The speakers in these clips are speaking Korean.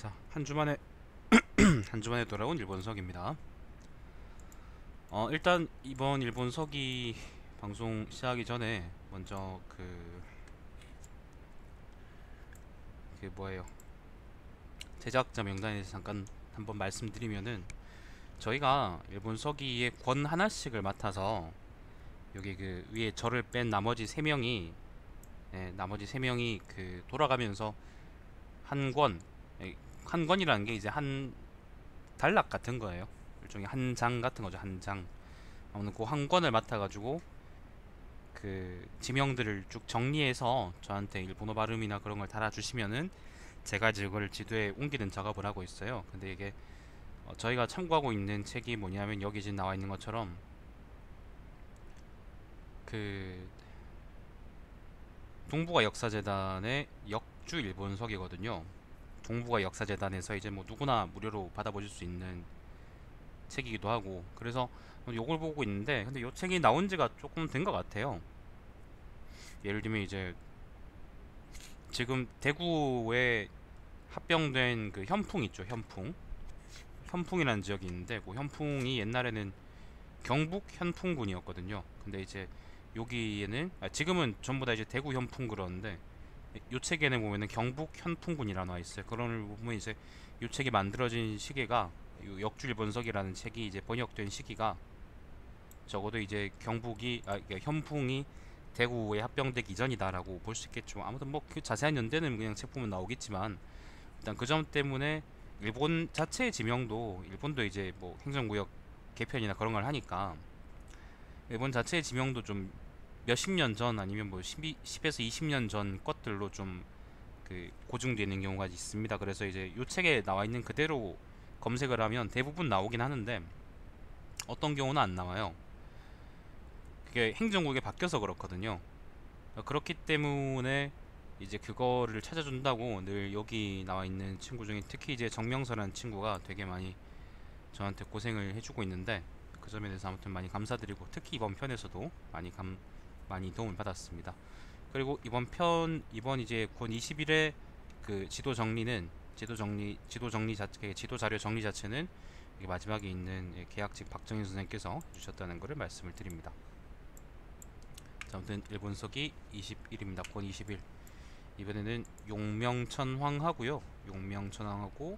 자, 한 주만에 한 주만에 돌아온 일본석입니다. 일단 이번 일본석이 방송 시작하기 전에 먼저 그 뭐예요? 제작자 명단에 대해서 잠깐 한번 말씀드리면은 저희가 일본석이의 권 하나씩을 맡아서 여기 그 위에 저를 뺀 나머지 세 명이 그 돌아가면서 한 권, 한 권이라는 게 이제 한 단락 같은 거예요. 일종의 한 장 같은 거죠. 한 장. 아무튼 그 한 권을 맡아가지고 그 지명들을 쭉 정리해서 저한테 일본어 발음이나 그런 걸 달아주시면은 제가 이제 그걸 지도에 옮기는 작업을 하고 있어요. 근데 이게 저희가 참고하고 있는 책이 뭐냐면 여기 지금 나와 있는 것처럼 그 동북아 역사재단의 역주 일본석이거든요. 동북아 역사재단에서 이제 뭐 누구나 무료로 받아보실 수 있는 책이기도 하고, 그래서 요걸 보고 있는데, 근데 요 책이 나온 지가 조금 된 것 같아요. 예를 들면 이제 지금 대구에 합병된 그 현풍 있죠, 현풍. 현풍이라는 지역이 있는데 그 현풍이 옛날에는 경북 현풍군이었거든요. 근데 이제 여기에는 지금은 전부 다 이제 대구 현풍 그러는데, 요 책에는 보면은 경북 현풍군이라 나와 있어요. 그런 걸 보면 이제 요 책이 만들어진 시기가, 요 역주일본석이라는 책이 이제 번역된 시기가 적어도 이제 그러니까 현풍이 대구에 합병되기 이전이다라고 볼 수 있겠죠. 아무튼 뭐 그 자세한 연대는 그냥 책 보면 나오겠지만, 일단 그 점 때문에 일본 자체의 지명도, 일본도 이제 뭐 행정구역 개편이나 그런 걸 하니까 일본 자체의 지명도 좀 몇십 년 전 아니면 뭐 10에서 20년 전 것들로 좀 그 고증되는 경우가 있습니다. 그래서 이제 요 책에 나와 있는 그대로 검색을 하면 대부분 나오긴 하는데 어떤 경우는 안 나와요. 그게 행정구역이 바뀌어서 그렇거든요. 그렇기 때문에 이제 그거를 찾아준다고 늘 여기 나와 있는 친구 중에 특히 이제 정명서라는 친구가 되게 많이 저한테 고생을 해주고 있는데, 그 점에 대해서 아무튼 많이 감사드리고, 특히 이번 편에서도 많이 도움을 받았습니다. 그리고 이번 이제 곧 20일에 그 지도 자료 정리 자체는 여기 마지막에 있는 계약직 박정희 선생님께서 해주셨다는 것을 말씀을 드립니다. 자, 아무튼 일본서기 21입니다. 권 21. 이번에는 용명천황하고요. 용명천황하고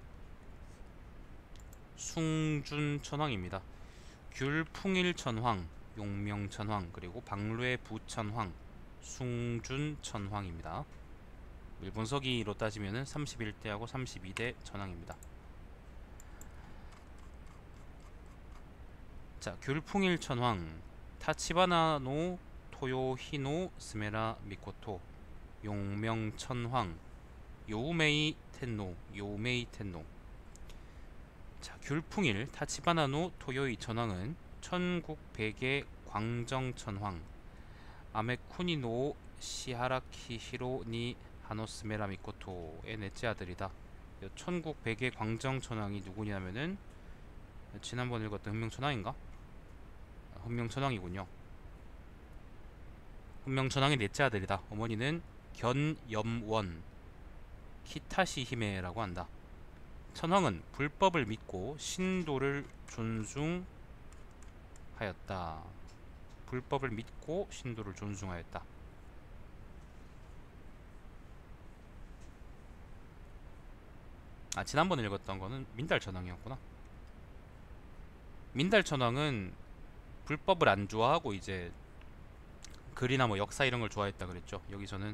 숭준천황입니다. 귤풍일천황, 용명천황, 그리고 박뢰부천황, 숭준천황입니다. 일본서기로 따지면은 31대하고 32대 천황입니다. 자, 귤풍일천황, 타치바나노 토요히노 스메라 미코토, 용명천황, 요우메이 텐노. 자, 귤풍일 타치바나노 토요이 천황은 천국 백의 광정천황, 아메쿠니노 시하라키히로 니 하노스메라 미코토의 넷째 아들이다. 천국 백의 광정천황이 누구냐면은 지난번 읽었던 hun명천황인가? hun명천황이군요. hun명천황의 넷째 아들이다. 어머니는 견염원 히타시 히메라고 한다. 천황은 불법을 믿고 신도를 존중하였다. 불법을 믿고 신도를 존중하였다. 아, 지난번에 읽었던 거는 민달천황이었구나. 민달천황은 불법을 안 좋아하고 이제 글이나 뭐 역사 이런 걸 좋아했다 그랬죠. 여기서는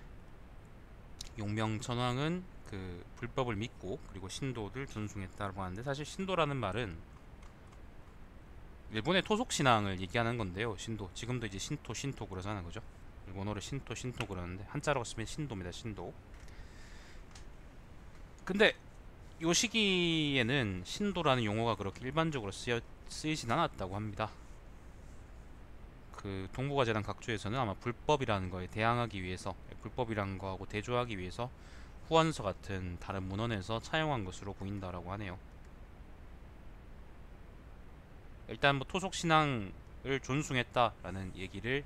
용명천황은 그 불법을 믿고 그리고 신도를 존중했다고 하는데, 사실 신도라는 말은 일본의 토속 신앙을 얘기하는 건데요. 신도, 지금도 이제 신토 그러잖아요, 그죠? 일본어로 신토 그러는데 한자로 쓰면 신도입니다. 신도. 근데 요 시기에는 신도라는 용어가 그렇게 일반적으로 쓰이진 않았다고 합니다. 그 동북아재단 각주에서는 아마 불법이라는 거에 대항하기 위해서, 불법이라는 거하고 대조하기 위해서 후원서 같은 다른 문헌에서 차용한 것으로 보인다라고 하네요. 일단 뭐 토속 신앙을 존중했다라는 얘기를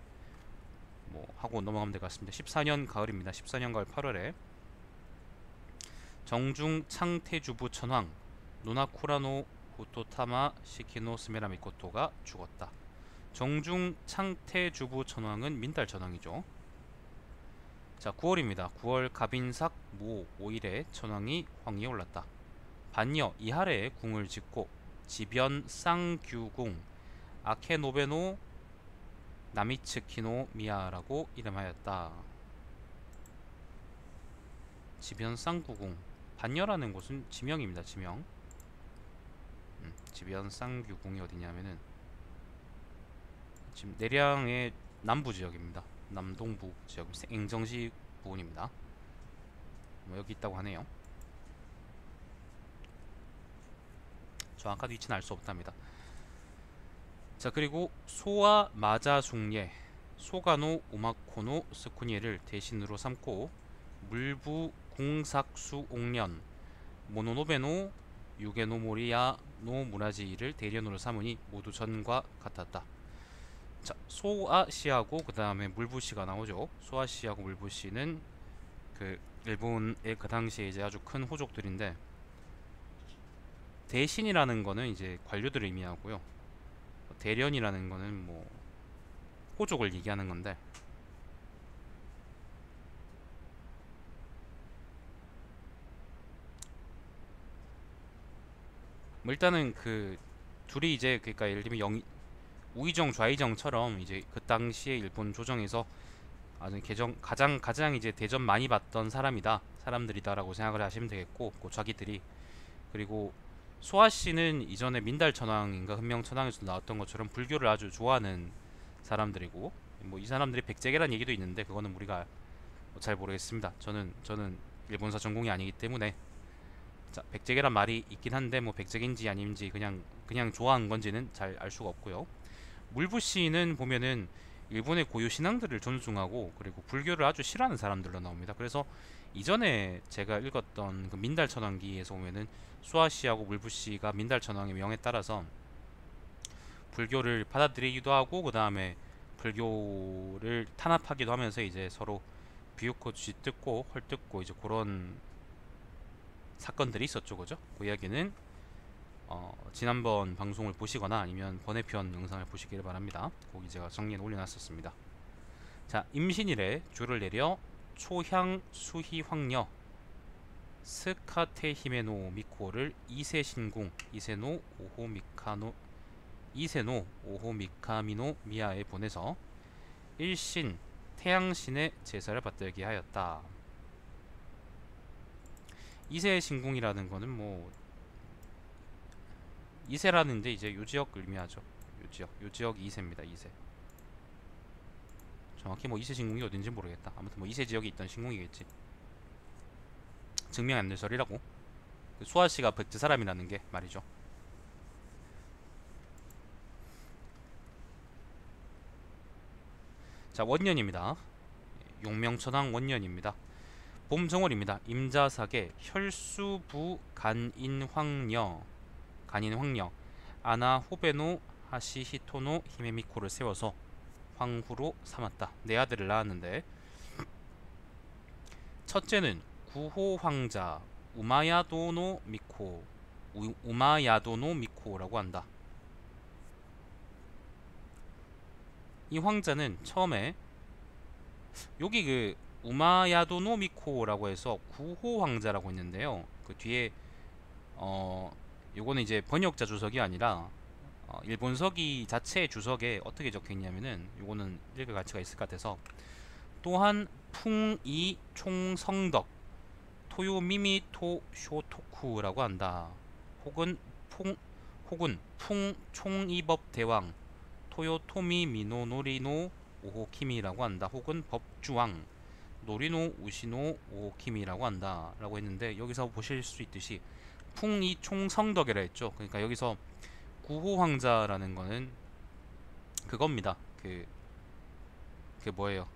뭐 하고 넘어가면 될 것 같습니다. 14년 가을입니다. 14년 가을 8월에 정중 창태주부 천황 노나쿠라노 후토타마 시키노 스메라 미코토가 죽었다. 정중 창태주부 천황은 민달 천황이죠. 자, 9월입니다. 9월 갑인삭 무 5일에 천황이 황위에 올랐다. 반여 이하래에 궁을 짓고 지변 쌍규궁 아케노베노 나미츠키노 미야라고 이름하였다. 지변 쌍구궁, 반여라는 곳은 지명입니다. 지명. 지변 쌍규궁이 어디냐면은 지금 내량의 남부 지역입니다. 남동부 지역, 앵정시 부근입니다. 뭐 여기 있다고 하네요. 정확한 위치는 알 수 없답니다. 자, 그리고 소와 마자숭예, 소가노 오마코노 스쿠니에를 대신으로 삼고 물부 공삭수 옥년 모노노베노 유게노 모리야 노 무라지를 대련으로 삼으니 모두 전과 같았다. 자, 소아시하고 그 다음에 물부시가 나오죠. 소아시하고 물부시는 그 일본의 그 당시에 이제 아주 큰 호족들인데, 대신이라는 거는 이제 관료들을 의미하고요. 대련이라는 거는 뭐 호족을 얘기하는 건데, 뭐 일단은 그 둘이 이제 그러니까 예를 들면 우의정 좌의정처럼 이제 그 당시에 일본 조정에서 아주 가장 이제 대접 많이 받던 사람들이다라고 생각을 하시면 되겠고, 그 자기들이. 그리고 소아 씨는 이전에 민달 천황인가 흔명 천황에서 나왔던 것처럼 불교를 아주 좋아하는 사람들이고, 뭐 이 사람들이 백제계란 얘기도 있는데 그거는 우리가 잘 모르겠습니다. 저는 일본사 전공이 아니기 때문에. 자, 백제계란 말이 있긴 한데 뭐 백제인지 아닌지 그냥 좋아한 건지는 잘 알 수가 없고요. 물부시는 보면은 일본의 고유 신앙들을 존중하고 그리고 불교를 아주 싫어하는 사람들로 나옵니다. 그래서 이전에 제가 읽었던 그 민달천왕기에서 보면은 수아씨하고 물부시가 민달천왕의 명에 따라서 불교를 받아들이기도 하고 그 다음에 불교를 탄압하기도 하면서 이제 서로 비웃고 쥐뜯고 헐뜯고 이제 그런 사건들이 있었죠, 그죠? 그 이야기는 지난번 방송을 보시거나 아니면 번외편 영상을 보시길 바랍니다. 거기 제가 정리해 올려놨었습니다. 자, 임신일에 주를 내려 초향 수희 황녀 스카테 히메노 미코를 이세신궁 이세노 오호 미카미노 미야에 보내서 일신 태양신의 제사를 받들게 하였다. 이세신궁이라는 거는 뭐 이세라는 데 이제 요지역 의미하죠. 요지역 이세입니다. 이세. 정확히 뭐 이세 신궁이 어딘지 모르겠다. 아무튼 뭐 이세 지역에 있던 신궁이겠지. 증명 안 될 소리라고. 수아씨가 백제 사람이라는 게 말이죠. 자, 원년입니다. 용명천왕 원년입니다. 봄정월입니다. 임자삭의 혈수부 간인황녀 아나 호베노 하시히토노 히메미코를 세워서 황후로 삼았다. 네 아들을 낳았는데, 첫째는 구호 황자 우마야도노 미코라고 한다. 이 황자는 처음에 여기 그 우마야도노 미코라고 해서 구호 황자라고 있는데요. 그 뒤에 요거는 이제 번역자 주석이 아니라 일본서기 자체의 주석에 어떻게 적혀 있냐면은, 요거는 읽을 가치가 있을 것 같아서, 또한 풍이 총성덕 토요미미토 쇼토쿠라고 한다. 혹은 풍 총이법 대왕 토요토미 미노노리노 오호키미라고 한다. 혹은 법주왕 노리노 우시노 오호키미라고 한다 라고 했는데, 여기서 보실 수 있듯이 풍이 총성덕이라 했죠. 그러니까 여기서 구호황자라는 거는 그겁니다. 그 뭐예요?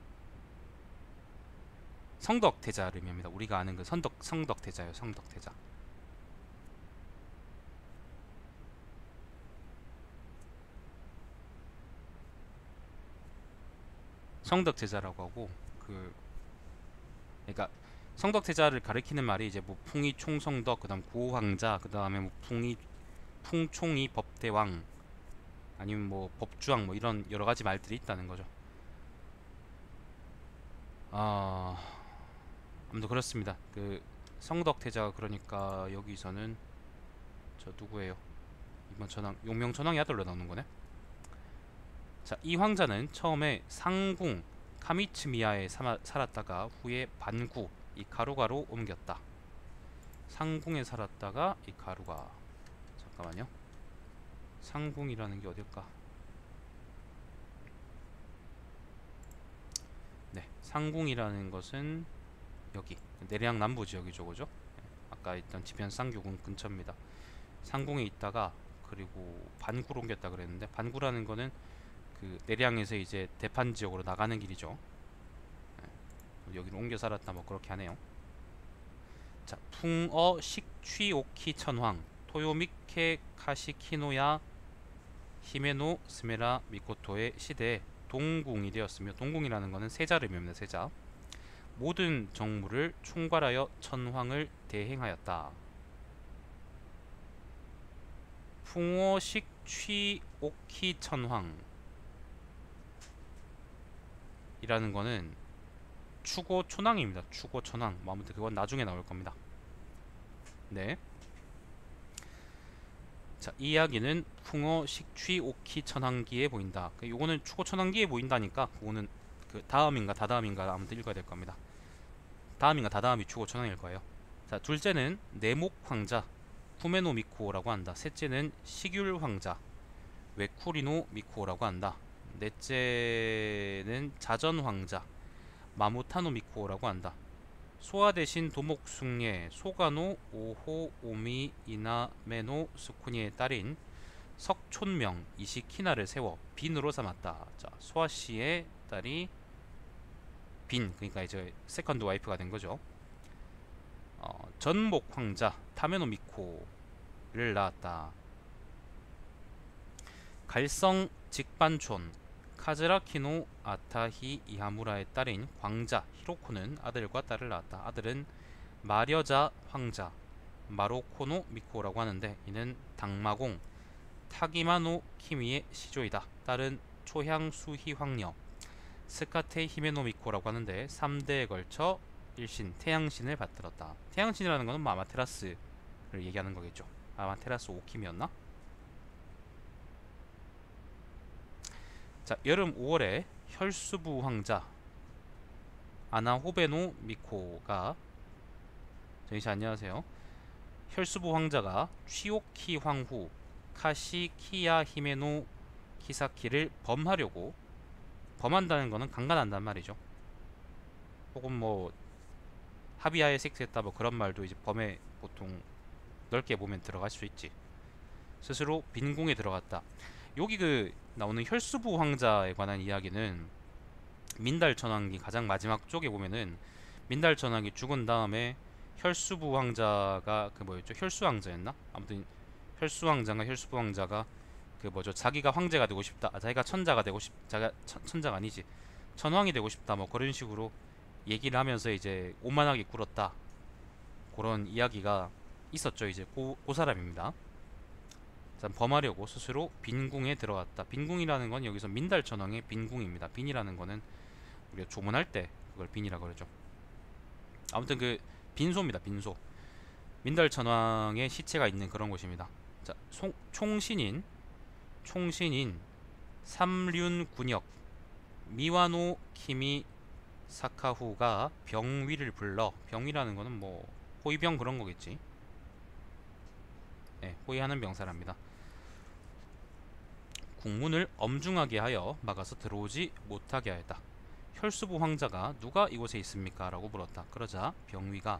성덕태자를 의미합니다. 우리가 아는 그 성덕태자예요. 성덕태자. 성덕태자라고 하고, 그러니까 성덕태자를 가리키는 말이 이제 뭐 풍이 총성덕, 그다음 구호황자, 그다음에 뭐 풍이 풍총이 법대왕, 아니면 뭐 법주왕, 뭐 이런 여러 가지 말들이 있다는 거죠. 아, 아무튼 그렇습니다. 그 성덕태자가 그러니까 여기서는 저 누구예요? 이번 천황 용명천황이 아들로 나오는 거네. 자, 이 황자는 처음에 상궁 카미츠미야에 살았다가 후에 반구 이 가루가로 옮겼다. 상궁에 살았다가 이 가루가, 잠깐만요. 상궁이라는 게 어딜까? 네, 상궁이라는 것은 여기 내량 남부 지역이죠, 그죠? 아까 있던 지편 쌍교군 근처입니다. 상궁에 있다가 그리고 반구로 옮겼다 그랬는데, 반구라는 거는 그 내량에서 이제 대판 지역으로 나가는 길이죠. 여기로 옮겨 살았다 뭐 그렇게 하네요. 자, 풍어 식취오키 천황 토요미케 카시키노야 히메노 스메라 미코토의 시대에 동궁이 되었으며, 동궁이라는 것은 세자를 의미합니다. 세자. 모든 정무를 총괄하여 천황을 대행하였다. 풍어식 취오키 천황 이라는 거는 추고 천황입니다. 추고 천황. 뭐 아무튼 그건 나중에 나올 겁니다. 네. 자, 이 이야기는 풍어 식취 오키 천황기에 보인다. 요거는 추고 천황기에 보인다니까 그거는 그 다음인가 다다음인가 아무튼 읽어야 될 겁니다. 다음인가 다다음이 추고 천황일 거예요. 자, 둘째는 네목 황자 쿠메노 미코라고 한다. 셋째는 시귤 황자 웨쿠리노 미코라고 한다. 넷째는 자전 황자 마모타노 미코라고 한다. 소아 대신 도목숭예 소가노 오호 오미 이나메노 스쿠니의 딸인 석촌명 이시키나를 세워 빈으로 삼았다. 자, 소아 씨의 딸이 빈, 그러니까 이제 세컨드 와이프가 된 거죠. 전목 황자 타메노 미코를 낳았다. 갈성 직반촌 카즈라키노 아타히 이하무라의 딸인 광자 히로코는 아들과 딸을 낳았다. 아들은 마려자 황자 마로코노 미코라고 하는데, 이는 당마공 타기마노 키미의 시조이다. 딸은 초향수희 황녀 스카테 히메노 미코라고 하는데 3대에 걸쳐 일신 태양신을 받들었다. 태양신이라는 것은 뭐 아마테라스를 얘기하는 거겠죠. 아마테라스 오킴이었나? 자, 여름 5월에 혈수부 황자 아나호베노 미코가, 정희씨 안녕하세요. 혈수부 황자가 취오키 황후 카시키야 히메노 키사키를 범하려고, 범한다는 거는 강간한단 말이죠. 혹은 뭐 합의하에 섹스했다 뭐 그런 말도 이제 범에 보통 넓게 보면 들어갈 수 있지. 스스로 빈궁에 들어갔다. 여기 그 나오는 혈수부 황자에 관한 이야기는 민달천왕기 가장 마지막 쪽에 보면은 민달천왕이 죽은 다음에 혈수부 황자가 그 뭐였죠? 혈수왕자였나? 아무튼 혈수왕자가 혈수부 황자가 그 뭐죠? 자기가 황제가 되고 싶다. 자기가 천자가 되고 자기가 천자가 아니지. 천왕이 되고 싶다. 뭐 그런 식으로 얘기를 하면서 이제 오만하게 굴었다. 그런 이야기가 있었죠. 이제 그 사람입니다. 범하려고 스스로 빈궁에 들어갔다. 빈궁이라는 건 여기서 민달천왕의 빈궁입니다. 빈이라는 거는 우리가 조문할 때 그걸 빈이라고 그러죠. 아무튼 그 빈소입니다. 빈소. 민달천왕의 시체가 있는 그런 곳입니다. 자, 총신인 삼륜군역 미와노 키미 사카후가 병위를 불러, 병위라는 거는 뭐 호위병 그런 거겠지. 네, 호위하는 병사랍니다. 국문을 엄중하게 하여 막아서 들어오지 못하게 하였다. 혈수부 황자가 누가 이곳에 있습니까? 라고 물었다. 그러자 병위가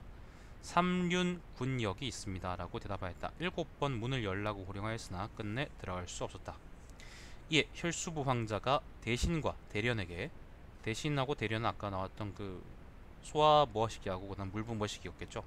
삼륜군역이 있습니다 라고 대답하였다. 7번 문을 열라고 호령하였으나 끝내 들어갈 수 없었다. 이에 혈수부 황자가 대신과 대련에게, 대신하고 대련은 아까 나왔던 그 소아 머시기하고 그다음 물부 머시기였겠죠.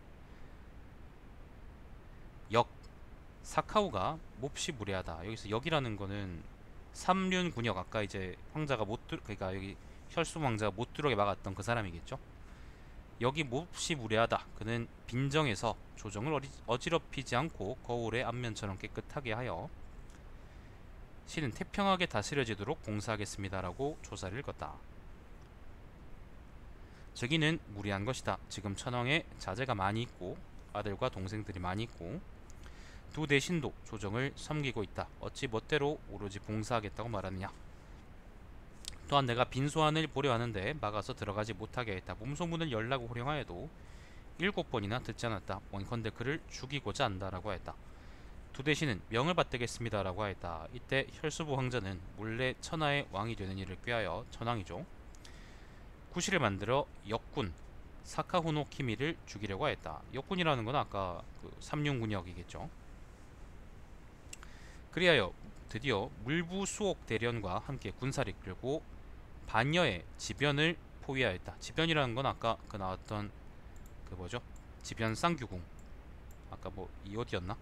역 사카우가 몹시 무례하다. 여기서 역이라는 거는 삼륜군역, 아까 이제 황자가 못 그러니까 여기 혈수 황자가 못 들어오게 막았던 그 사람이겠죠. 여기 몹시 무례하다. 그는 빈정에서 조정을 어지럽히지 않고 거울의 앞면처럼 깨끗하게 하여 시는 태평하게 다스려지도록 공사하겠습니다라고 조사를 읽었다. 저기는 무리한 것이다. 지금 천황에 자제가 많이 있고 아들과 동생들이 많이 있고 두 대신도 조정을 섬기고 있다. 어찌 멋대로 오로지 봉사하겠다고 말하느냐. 또한 내가 빈소안을 보려 하는데 막아서 들어가지 못하게 했다. 몸소문을 열라고 호령하여도 7번이나 듣지 않았다. 원컨대 그를 죽이고자 한다라고 하였다. 두 대신은 명을 받들겠습니다라고 하였다. 이때 혈수부 황제는 몰래 천하의 왕이 되는 일을 꾀하여 천황이죠. 구실을 만들어 역군 사카후노 키미를 죽이려고 하였다. 역군이라는 건 아까 그 삼륜군역이겠죠. 그리하여 드디어 물부수옥 대련과 함께 군사를 이끌고 반여의 지변을 포위하였다. 지변이라는 건 아까 그 나왔던 그 뭐죠? 지변 쌍규궁. 아까 뭐 이 어디였나?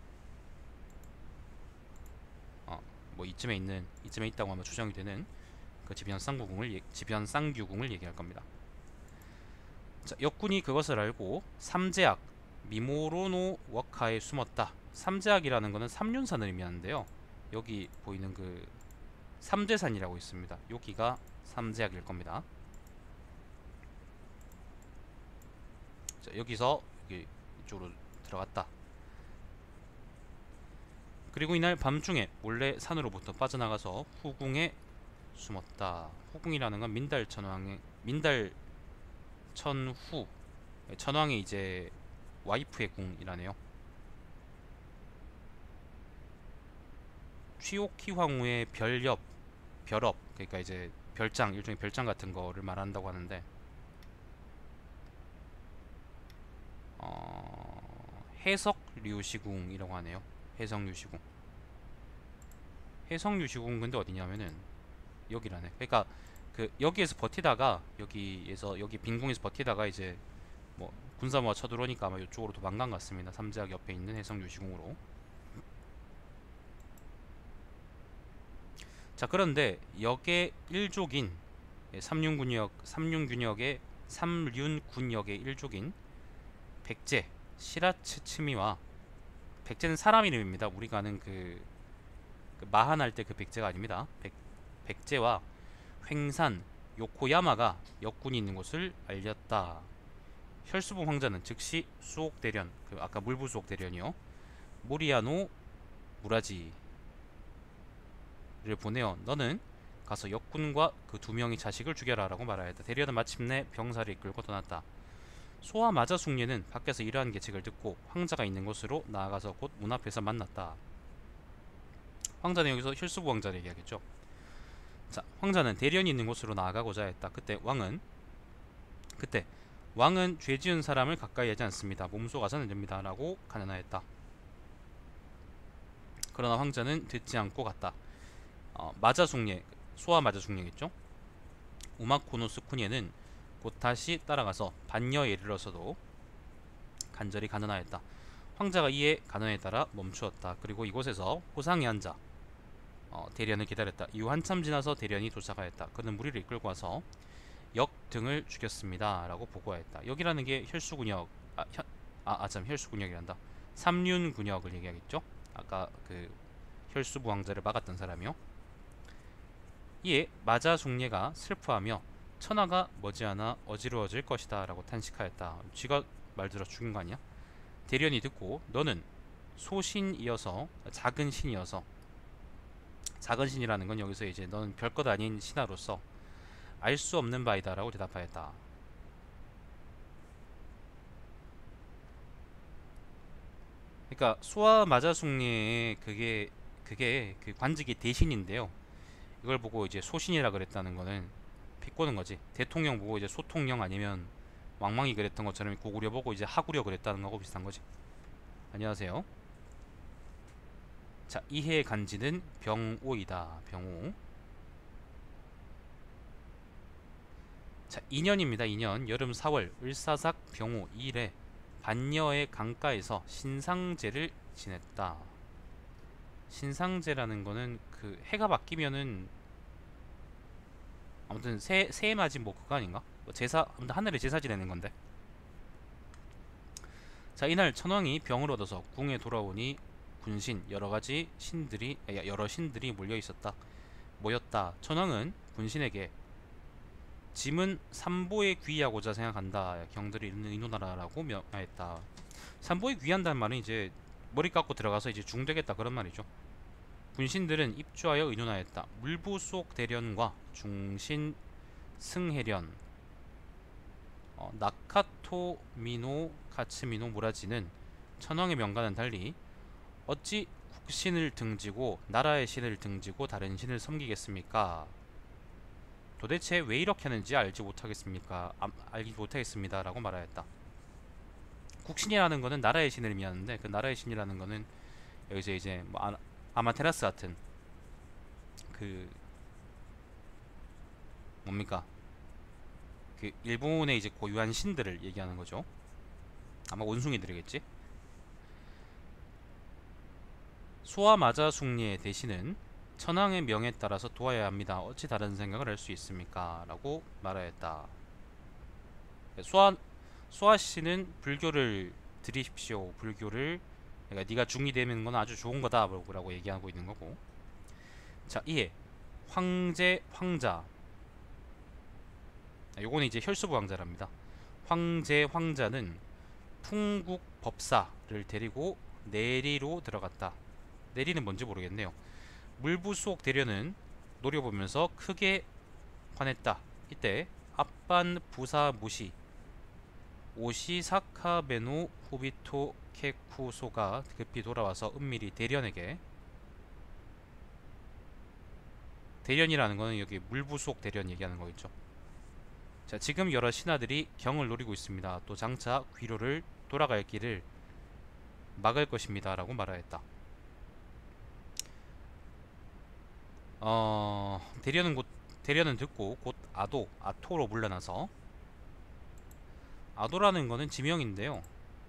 뭐 이쯤에 있다고 하면 추정이 되는 그 지변 쌍규궁을 얘기할 겁니다. 자, 역군이 그것을 알고 삼제악 미모로노 워카에 숨었다. 삼제악이라는 것은 삼륜산을 의미하는데요. 여기 보이는 그 삼제산이라고 있습니다. 여기가 삼제악일 겁니다. 자, 여기서 여기 이쪽으로 들어갔다. 그리고 이날 밤중에 몰래 산으로부터 빠져나가서 후궁에 숨었다. 후궁이라는 건 민달천후 천황의 이제 와이프의 궁이라네요. 취오키 황후의 별업 그러니까 이제 별장 일종의 별장 같은 거를 말한다고 하는데 해석류시궁이라고 하네요. 해석류시궁 근데 어디냐면은 여기라네. 그러니까 그 여기에서 버티다가 여기 빈궁에서 버티다가 이제 뭐 군사모가 쳐들어오니까 아마 이쪽으로 도망간 것 같습니다. 삼제악 옆에 있는 해석류시궁으로. 자, 그런데 역의 일족인 삼륜군역의 일족인 백제 시라츠츠미와 백제는 사람 이름입니다. 우리가 아는 그 마한할 때 그 백제가 아닙니다. 백제와 횡산 요코야마가 역군이 있는 곳을 알렸다. 혈수봉 황자는 즉시 수옥대련 그 아까 물부수옥대련이요 모리야노 무라지를 보내어 너는 가서 역군과 그 두 명의 자식을 죽여라 라고 말하였다. 대련은 마침내 병사를 이끌고 떠났다. 소와 마자 숭례는 밖에서 이러한 계책을 듣고 황자가 있는 곳으로 나아가서 곧 문 앞에서 만났다. 황자는 여기서 혈수부 황자를 얘기하겠죠. 자, 황자는 대련이 있는 곳으로 나아가고자 했다. 그때 왕은 죄 지은 사람을 가까이 하지 않습니다. 몸소 가서는 됩니다. 라고 간언하였다. 그러나 황자는 듣지 않고 갔다. 마자 숭례, 소와 마자 숭례겠죠. 우마코노 스쿠니에는 곧 다시 따라가서 반여에 이르러서도 간절히 간언하였다. 황자가 이에 간언에 따라 멈추었다. 그리고 이곳에서 호상에 앉아 대련을 기다렸다. 이후 한참 지나서 대련이 도착하였다. 그는 무리를 이끌고 와서 역 등을 죽였습니다. 라고 보고하였다. 역이라는 게 혈수군역, 혈수군역이란다. 삼륜군역을 얘기하겠죠. 아까 그 혈수부 왕자를 막았던 사람이요. 이에 마자 숭례가 슬퍼하며 천하가 머지않아 어지러워질 것이다 라고 탄식하였다. 쥐가 말들어 죽인 거 아니야? 대련이 듣고 너는 소신이어서 작은 신이어서 작은 신이라는 건 여기서 이제 너는 별것 아닌 신하로서 알 수 없는 바이다 라고 대답하였다. 그러니까 소와 마자숭례의 그게 그 관직이 대신인데요. 이걸 보고 이제 소신이라 그랬다는 거는 비꼬는 거지. 대통령 보고 이제 소통령 아니면 왕망이 그랬던 것처럼 고구려 보고 이제 하구려 그랬다는 거하고 비슷한 거지. 안녕하세요. 자, 이해 간지는 병오이다. 병오. 자, 2년입니다. 2년 여름 4월 을사삭 병오 2일에 반여의 강가에서 신상제를 지냈다. 신상제라는 거는 그 해가 바뀌면은 아무튼 새해 맞이 뭐 그거 아닌가? 뭐 제사 아무튼 하늘에 제사 지내는 건데. 자, 이날 천황이 병을 얻어서 궁에 돌아오니 군신 여러 신들이 모였다. 천황은 군신에게 짐은 삼보에 귀하고자 생각한다. 경들이 의논하라라고 명하였다. 삼보에 귀한다는 말은 이제 머리 깎고 들어가서 이제 중되겠다 그런 말이죠. 군신들은 입주하여 의논하였다. 물부 속 대련과 중신 승해련, 나카토 미노 카츠미노 무라지는 천황의 명과는 달리 어찌 국신을 등지고 나라의 신을 등지고 다른 신을 섬기겠습니까? 도대체 왜 이렇게 하는지 알지 못하겠습니까? 알지 못하겠습니다라고 말하였다. 국신이라는 거는 나라의 신을 의미하는데 그 나라의 신이라는 거는 여기서 이제 뭐 아마테라스 같은 그 뭡니까? 그 일본의 이제 고유한 신들을 얘기하는 거죠. 아마 원숭이들이겠지. 소아마자 숭리의 대신은 천황의 명에 따라서 도와야 합니다. 어찌 다른 생각을 할 수 있습니까? 라고 말하였다. 소아 씨는 불교를 들이십시오. 불교를 그러니까 네가 중이 되는 건 아주 좋은 거다 라고 얘기하고 있는 거고. 자, 이에 황자 요거는 이제 혈수부 왕자랍니다. 황자는 풍국 법사를 데리고 내리로 들어갔다. 내리는 뭔지 모르겠네요. 물부 속 대련은 노려보면서 크게 화냈다. 이때 앞반 부사 무시 오시사카베노 후비토 케쿠소가 급히 돌아와서 은밀히 대련에게, 대련이라는 거는 여기 물부 속 대련 얘기하는 거겠죠. 자, 지금 여러 신하들이 경을 노리고 있습니다. 또 장차 귀로를 돌아갈 길을 막을 것입니다. 라고 말하였다. 대련은 듣고 곧 아토로 물러나서, 아도라는 거는 지명인데요.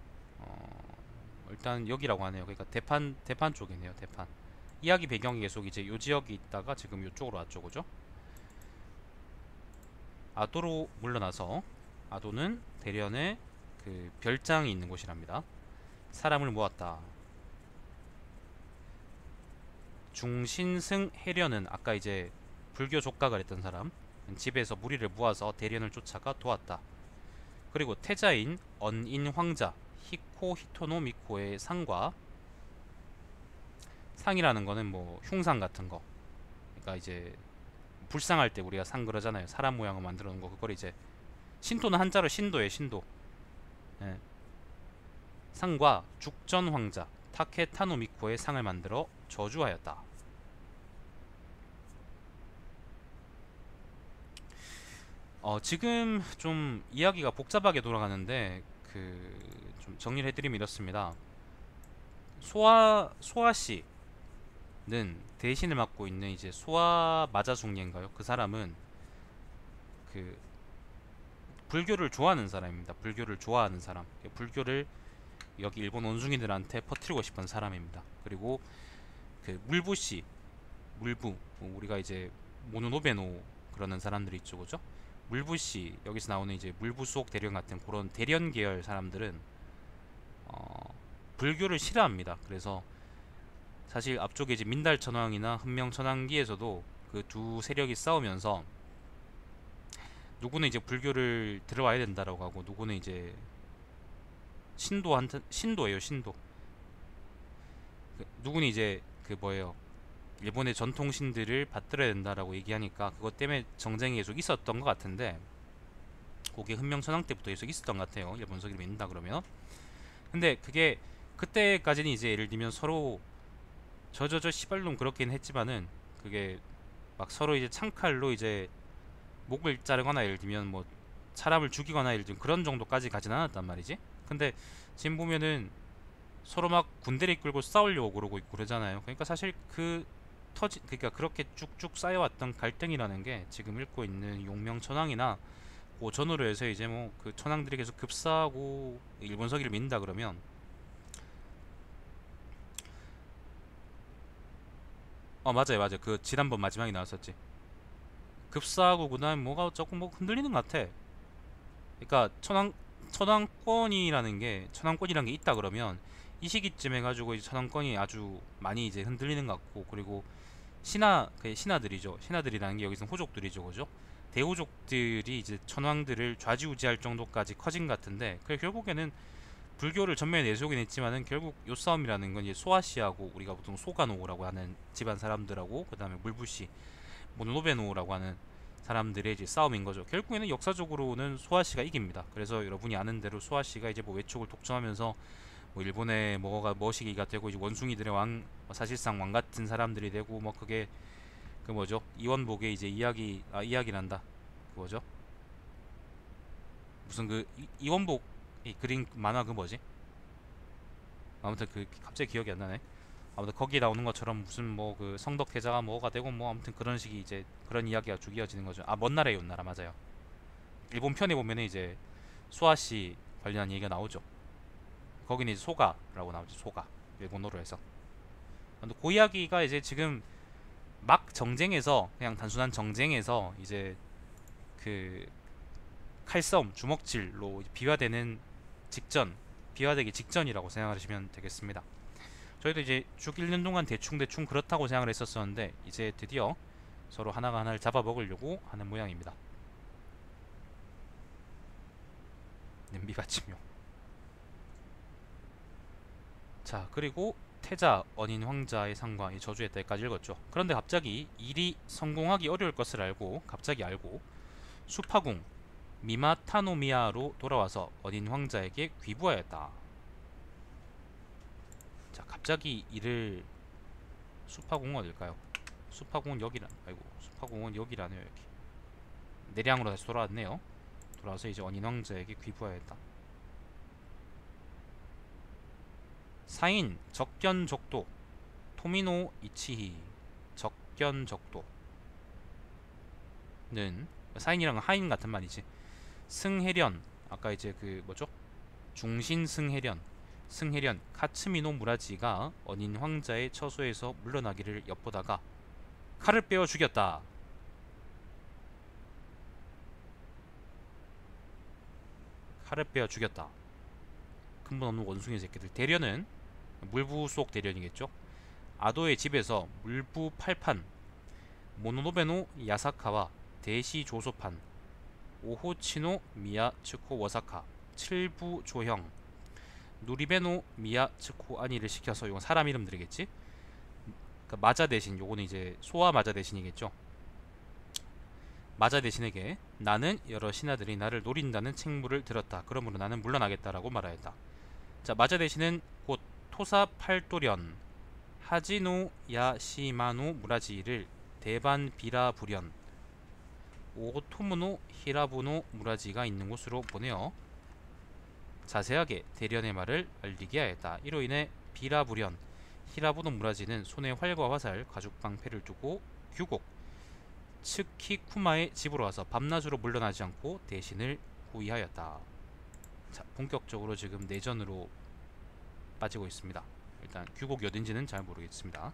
일단 여기라고 하네요. 그러니까 대판 쪽이네요. 대판. 이야기 배경이 계속 이제 요 지역이 있다가 지금 요쪽으로 왔죠, 그죠? 아도로 물러나서, 아도는 대련의 그 별장이 있는 곳이랍니다. 사람을 모았다. 중신승 해련은 아까 이제 불교 족각을 했던 사람, 집에서 무리를 모아서 대련을 쫓아가 도왔다. 그리고 태자인 언인 황자 히토노 미코의 상과, 상이라는 거는 뭐 흉상 같은 거, 그러니까 이제 불상할 때 우리가 상 그러잖아요. 사람 모양을 만들어 놓은 거. 그걸 이제 신토는 한자로 신도예요. 신도. 예. 상과 죽전 황자 타케타노 미코의 상을 만들어 저주하였다. 지금 좀 이야기가 복잡하게 돌아가는데 그 좀 정리를 해드리면 이렇습니다. 소아 씨는 대신을 맡고 있는 이제 소아 마자숭리인가요? 그 사람은 그 불교를 좋아하는 사람입니다. 불교를 좋아하는 사람. 불교를 여기 일본 원숭이들한테 퍼뜨리고 싶은 사람입니다. 그리고 그 물부 씨, 물부, 우리가 이제 모노노베노 그러는 사람들이 있죠, 그죠? 물부 씨, 여기서 나오는 이제 물부 속 대련 같은 그런 대련 계열 사람들은 불교를 싫어합니다. 그래서 사실 앞쪽에 이제 민달천왕이나 흔명천왕기에서도 그 두 세력이 싸우면서 누구는 이제 불교를 들어와야 된다라고 하고 누구는 이제 신도예요, 신도. 누구는 이제 그 뭐예요, 일본의 전통 신들을 받들어야 된다라고 얘기하니까 그것 때문에 정쟁이 계속 있었던 것 같은데, 그게 흔명천황 때부터 계속 있었던 것 같아요. 일본 석기를 믿는다 그러면. 근데 그게 그때까지는 이제 예를 들면 서로 저 시발놈 그렇긴 했지만은 그게 막 서로 이제 창칼로 이제 목을 자르거나 예를 들면 뭐 사람을 죽이거나 예를 들면 그런 정도까지 가진 않았단 말이지. 근데 지금 보면은 서로 막 군대를 이끌고 싸우려고 그러고 있고 그러잖아요. 그러니까 사실 그러니까 그렇게 쭉쭉 쌓여왔던 갈등이라는 게 지금 읽고 있는 용명천황이나 그 전후로 해서 이제 뭐 그 천황들이 계속 급사하고 일본 서기를 믿는다 그러면, 맞아요. 그 지난번 마지막에 나왔었지. 급사하고 그다음 뭐가 조금 뭐 흔들리는 것 같아. 그러니까 천왕권이라는 게 있다 그러면 이 시기쯤 해가지고 이제 천왕권이 아주 많이 이제 흔들리는 것 같고, 그리고 그 신하들이죠. 신하들이라는 게 여기서 호족들이죠, 그죠? 대호족들이 이제 천왕들을 좌지우지할 정도까지 커진 것 같은데, 그 결국에는 불교를 전면에 내세우긴 했지만은 결국 요 싸움이라는 건 이제 소아씨하고, 우리가 보통 소가노라고 하는 집안 사람들하고, 그 다음에 물부시 모노노베노라고 하는 사람들의 이제 싸움인 거죠. 결국에는 역사적으로는 소아씨가 이깁니다. 그래서 여러분이 아는 대로 소아씨가 이제 뭐 외쪽을 독점하면서 뭐 일본의 뭐가 머시기가 되고, 이제 원숭이들의 왕, 사실상 왕 같은 사람들이 되고, 뭐 그게 그 뭐죠, 이원복의 이제 이야기란다, 그 뭐죠, 무슨 그 이원복 이 그린 만화 그 뭐지, 아무튼 그 갑자기 기억이 안 나네. 아무튼 거기에 나오는 것처럼 무슨 뭐 그 성덕태자가 뭐가 되고, 뭐 아무튼 그런 식이 이제 그런 이야기가 쭉 이어지는 거죠. 아, 먼 나라의 온나라 맞아요. 일본 편에 보면은 이제 소아씨 관련한 얘기가 나오죠. 거기는 이제 소가라고 나오죠. 소가, 일본어로 해서. 근데 그 이야기가 이제 지금 막 정쟁에서, 그냥 단순한 정쟁에서 이제 그 칼싸움, 주먹질로 비화되는 직전, 비화되기 직전이라고 생각하시면 되겠습니다. 저희도 이제 쭉 1년 동안 대충 그렇다고 생각을 했었었는데, 이제 드디어 서로 하나가 하나를 잡아먹으려고 하는 모양입니다. 냄비 받침용. 자, 그리고 태자 언인 황자의 상과 이 저주의 때까지 읽었죠. 그런데 갑자기 일이 성공하기 어려울 것을 갑자기 알고 수파궁 미마타노미아로 돌아와서 언인 황자에게 귀부하였다. 자, 갑자기 일을, 수파궁은 어딜까요? 수파궁은 여기란, 아이고, 수파궁은 여기라네요. 여기 내량으로 다시 돌아왔네요. 돌아와서 이제 언인 황자에게 귀부하였다. 사인 적견적도 토미노 이치히. 적견적도는 사인이랑 하인 같은 말이지. 승해련, 아까 이제 그 뭐죠, 중신 승해련 카츠미노 무라지가 언인 황자의 처소에서 물러나기를 엿보다가 칼을 빼어 죽였다. 칼을 빼어 죽였다. 근본 없는 원숭이 새끼들. 대련은 물부 속 대련이겠죠. 아도의 집에서 물부 8판 모노노베노 야사카와 대시 조소판 오호치노 미야 츠코 워사카 7부 조형 누리베노 미야 츠코 아니를 시켜서, 이건 사람 이름들이겠지. 그 마자 대신, 요거는 이제 소와 마자 대신이겠죠. 마자 대신에게 나는 여러 신하들이 나를 노린다는 책무를 들었다. 그러므로 나는 물러나겠다라고 말하였다. 자, 마자 대신은 곧 토사 팔도련 하지노 야시마노 무라지를 대반 비라부련 오토무노 히라부노 무라지가 있는 곳으로 보내어 자세하게 대련의 말을 알리게 하였다. 이로 인해 비라부련 히라부노 무라지는 손에 활과 화살, 가죽 방패를 두고 규곡 츠키쿠마의 집으로 와서 밤낮으로 물러나지 않고 대신을 호위하였다. 자, 본격적으로 지금 내전으로 빠지고 있습니다. 일단 규곡이 어딘지는 잘 모르겠습니다.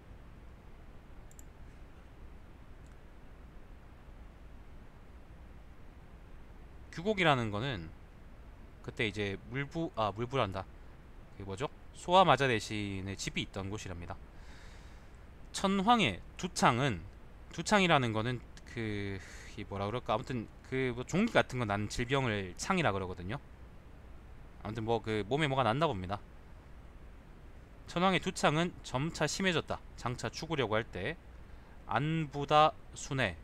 규곡이라는 거는 그때 이제 물부란다, 그 뭐죠, 소아 마자 대신의 집이 있던 곳이랍니다. 천황의 두창이라는 거는 그 이 뭐라 그럴까, 아무튼 그 뭐 종기 같은 거 난 질병을 창이라 그러거든요. 아무튼 뭐 그 몸에 뭐가 났나 봅니다. 천황의 두창은 점차 심해졌다. 장차 죽으려고 할 때 안부다 순에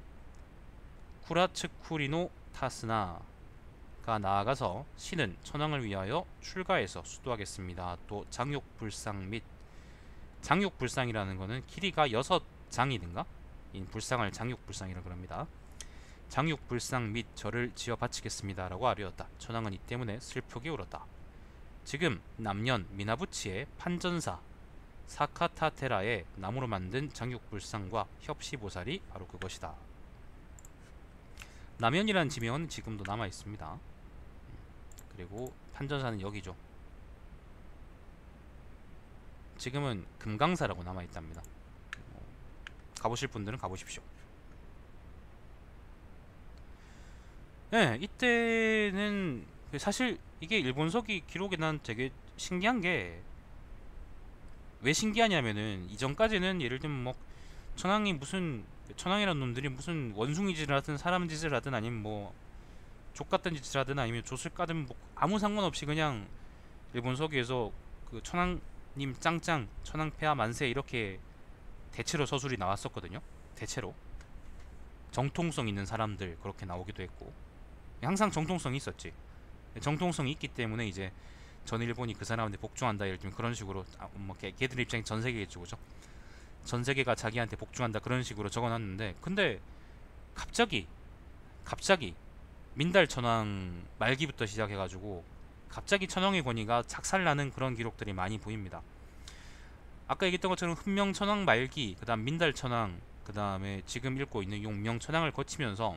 쿠라츠쿠리노 타스나가 나아가서 신은 천황을 위하여 출가해서 수도하겠습니다. 또 장욕불상 및, 장욕불상이라는 거는 길이가 6장이든가 인 불상을 장욕불상이라 그럽니다. 장육불상 및 절을 지어 바치겠습니다 라고 아뢰었다. 천황은 이 때문에 슬프게 울었다. 지금 남년 미나부치의 판전사 사카타테라의 나무로 만든 장육불상과 협시보살이 바로 그것이다. 남연이라는 지명은 지금도 남아있습니다. 그리고 판전사는 여기죠. 지금은 금강사라고 남아있답니다. 가보실 분들은 가보십시오. 네, 이때는 사실 이게 일본서기 기록에 난 되게 신기한 게, 왜 신기하냐면은 이전까지는 예를 들면 뭐 천황이 무슨, 천황이란 놈들이 무슨 원숭이 짓을 하든 사람 짓을 하든 아니면 뭐 족같은 짓을 하든 아니면 좆을 까든 뭐 아무 상관없이 그냥 일본 서기에서 그 천황님 짱짱, 천황폐하 만세 이렇게 대체로 서술이 나왔었거든요. 대체로 정통성 있는 사람들 그렇게 나오기도 했고, 항상 정통성이 있었지. 정통성이 있기 때문에 이제 전 일본이 그 사람한테 복종한다, 예를 들면 그런 식으로, 뭐 걔들 입장에 전 세계겠죠, 그죠? 전 세계가 자기한테 복종한다 그런 식으로 적어놨는데, 근데 갑자기 민달 천황 말기부터 시작해가지고 갑자기 천황의 권위가 착살나는 그런 기록들이 많이 보입니다. 아까 얘기했던 것처럼 훈명 천황 말기, 그다음 민달 천황, 그다음에 지금 읽고 있는 용명 천황을 거치면서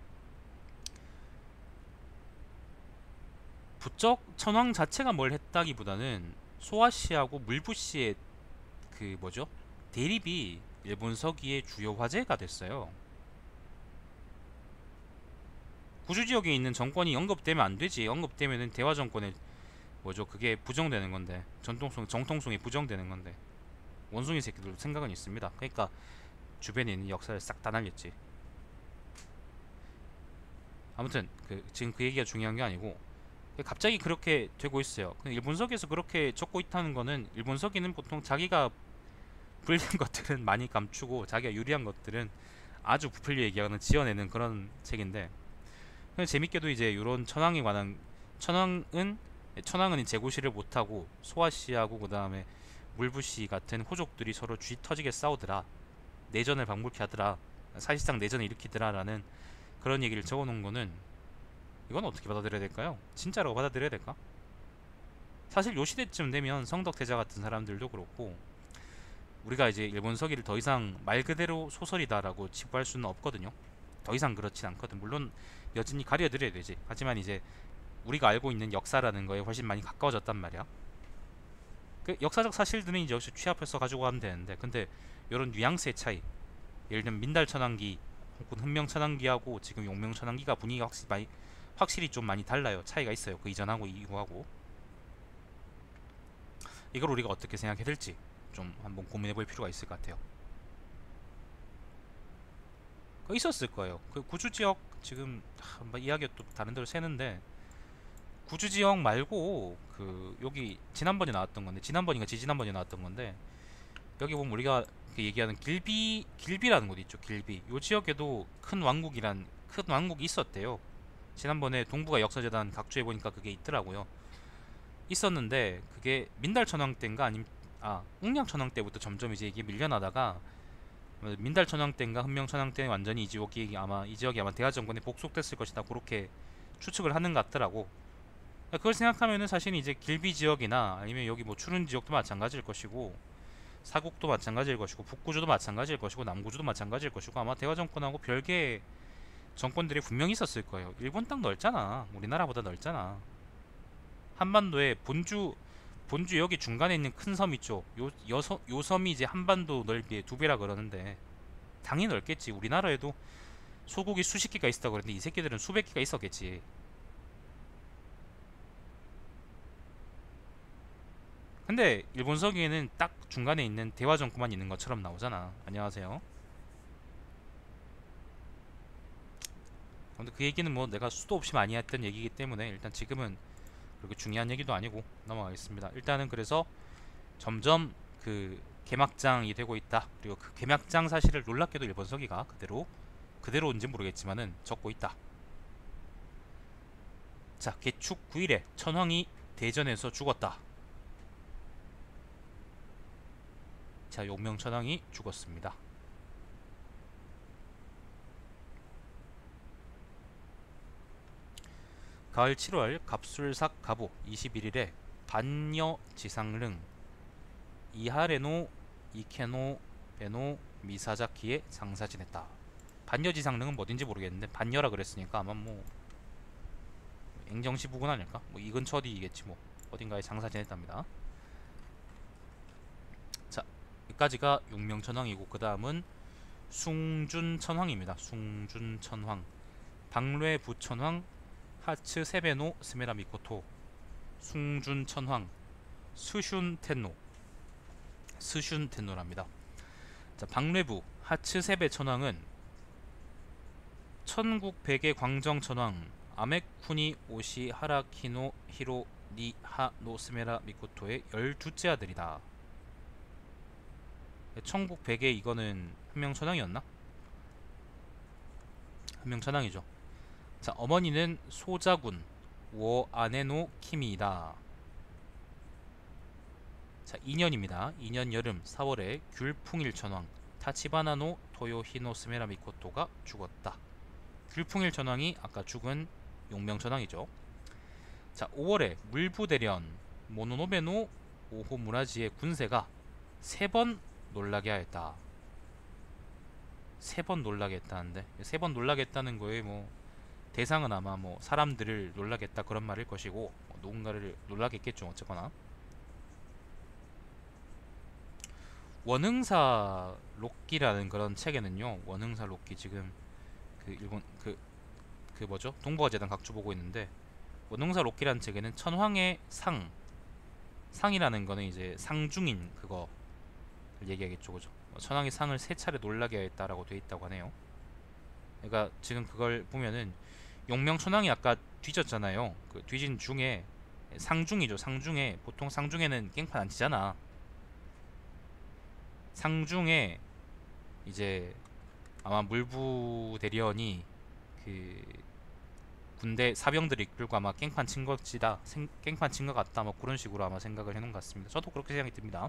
부쩍 천황 자체가 뭘 했다기보다는 소아시하고 물부시의 그 뭐죠? 대립이 일본 서기의 주요 화제가 됐어요. 구주 지역에 있는 정권이 언급되면 안 되지. 언급되면은 대화 정권에 뭐죠? 그게 부정되는 건데, 정통성이 부정되는 건데, 원숭이 새끼들도 생각은 있습니다. 그러니까 주변에 있는 역사를 싹 다 날렸지. 아무튼 지금 그 얘기가 중요한 게 아니고, 갑자기 그렇게 되고 있어요. 일본서기에서 그렇게 적고 있다는 거는, 일본서기는 보통 자기가 불리한 것들은 많이 감추고 자기가 유리한 것들은 아주 부풀려 얘기하는, 지어내는 그런 책인데, 재밌게도 이제 이런 천황에 관한, 천황은 재고시를 못하고 소아씨하고 그 다음에 물부씨 같은 호족들이 서로 쥐 터지게 싸우더라, 내전을 방불케 하더라, 사실상 내전을 일으키더라라는 그런 얘기를 적어놓은 거는, 이건 어떻게 받아들여야 될까요? 진짜라고 받아들여야 될까? 사실 요 시대쯤 되면 성덕태자 같은 사람들도 그렇고, 우리가 이제 일본 서기를 더 이상 말 그대로 소설이다라고 치부할 수는 없거든요. 더 이상 그렇진 않거든. 물론 여전히 가려드려야 되지. 하지만 이제 우리가 알고 있는 역사라는 거에 훨씬 많이 가까워졌단 말이야. 그 역사적 사실들은 이제 역시 취합해서 가지고 가면 되는데, 근데 이런 뉘앙스의 차이, 예를 들면 민달천왕기 혹은 훈명천왕기하고 지금 용명천왕기가 분위기가 확실히 좀 많이 달라요. 차이가 있어요. 그 이전하고 이후하고. 이걸 우리가 어떻게 생각해야 될지 좀 한번 고민해 볼 필요가 있을 것 같아요. 있었을 거예요. 그 구주 지역 지금 뭐 이야기가 또 다른 데로 새는데, 구주 지역 말고 그 여기 지난번에 나왔던 건데, 지난번인가 지지난번에 나왔던 건데, 여기 보면 우리가 그 얘기하는 길비라는 곳 있죠. 길비. 요 지역에도 큰 왕국이 있었대요. 지난번에 동북아 역사재단 각주해 보니까 그게 있더라고요. 있었는데 그게 민달천왕 때인가 아니면 웅량천왕 때부터 점점 이제 이게 밀려나다가, 민달천왕 때인가 훈명천왕 때 완전히 이 지역이 아마 대하 정권에 복속됐을 것이다, 그렇게 추측을 하는 것 같더라고. 그걸 생각하면은 사실 이제 길비 지역이나 아니면 여기 뭐 추른 지역도 마찬가지일 것이고, 사국도 마찬가지일 것이고, 북구주도 마찬가지일 것이고, 남구주도 마찬가지일 것이고, 아마 대화 정권하고 별개의 정권들이 분명히 있었을 거예요. 일본 땅 넓잖아. 우리나라보다 넓잖아. 한반도에 본주 여기 중간에 있는 큰 섬 있죠. 요 섬이 이제 한반도 넓이의 2배라 그러는데, 당연히 넓겠지. 우리나라에도 소국이 수십 개가 있었다 그러는데 이 새끼들은 수백 개가 있었겠지. 근데 일본 서기에는 딱 중간에 있는 대화 정권만 있는 것처럼 나오잖아. 안녕하세요. 근데 그 얘기는 뭐 내가 수도 없이 많이 했던 얘기이기 때문에 일단 지금은 그렇게 중요한 얘기도 아니고 넘어가겠습니다. 일단은 그래서 점점 그 개막장이 되고 있다. 그리고 그 개막장 사실을 놀랍게도 일본 서기가 그대로인지 모르겠지만은 적고 있다. 자, 개축 9일에 천황이 대전에서 죽었다. 자, 용명천황이 죽었습니다. 가을 7월 갑술삭 가보 21일에 반여 지상릉 이하레노 이케노 베노 미사자키에 장사 지냈다. 반여 지상릉은 어딘지 모르겠는데 반여라 그랬으니까 아마 뭐 앵정시 부근 아닐까? 뭐 이 근처 어디겠지 뭐. 어딘가에 장사 지냈답니다. 자, 여기까지가 용명천황이고, 그 다음은 숭준천황입니다. 숭준천황, 박뢰 부천황, 하츠 세베노 스메라 미코토 숭준 천황 스슌 텐노 스슌 텐노랍니다. 자, 박뢰부 하츠 세베 천황은 천국 백의 광정 천황 아메쿠니 오시 하라키노 히로 니하 노스메라 미코토의 12째 아들이다. 천국 백의 이거는 한명천황이었나? 한명천황이죠. 자, 어머니는 소자군 워 아네노 키미이다. 자, 2년입니다. 2년 여름 4월에 귤풍일 천황 타치바나노 토요히노 스메라 미코토가 죽었다. 귤풍일 천황이 아까 죽은 용명 천황이죠. 자, 5월에 물부대련 모노노베노 오호 무라지의 군세가 3번 놀라게 하였다. 3번 놀라게 했다는데 3번 놀라게 했다는 거에 뭐 대상은 아마 뭐 사람들을 놀라겠다 그런 말일 것이고 누군가를 놀라게 했겠죠. 어쨌거나 원흥사 록기라는 그런 책에는요, 원흥사 록기 지금 그 일본 그 뭐죠? 동북아 재단 각주 보고 있는데, 원흥사 록기라는 책에는 천황의 상이라는 거는 이제 상중인 그거 얘기하겠죠, 그죠? 천황의 상을 3차례 놀라게 했다라고 돼 있다고 하네요. 그러니까 지금 그걸 보면은 용명 천황이 아까 뒤졌잖아요. 그 뒤진 중에 상중이죠. 상중에 보통 상중에는 깽판 안 치잖아. 상중에 이제 아마 물부 대련이 그 군대 사병들을 이끌고 아마 깽판 친 것이다, 깽판 친 것 같다, 뭐 그런 식으로 아마 생각을 해놓은 것 같습니다. 저도 그렇게 생각이 듭니다.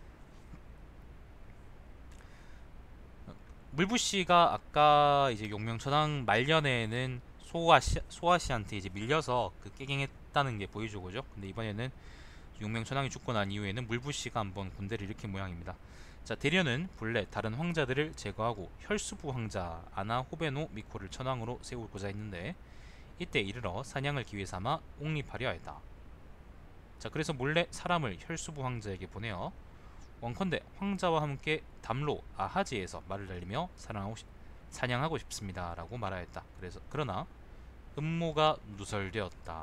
물부 씨가 아까 이제 용명천황 말년에는 소아씨한테 이제 밀려서 그 깨갱했다는 게 보이죠, 그죠? 근데 이번에는 용명천황이 죽고 난 이후에는 물부 씨가 한번 군대를 일으킨 모양입니다. 자, 대련은 본래 다른 황자들을 제거하고 혈수부 황자 아나 호베노 미코를 천황으로 세우고자 했는데, 이때 이르러 사냥을 기회 삼아 옹립하려 했다. 자, 그래서 몰래 사람을 혈수부 황자에게 보내어 원컨대 황자와 함께 담로 아하지에서 말을 날리며 사냥하고 싶습니다 라고 말하였다. 그러나 음모가 누설되었다.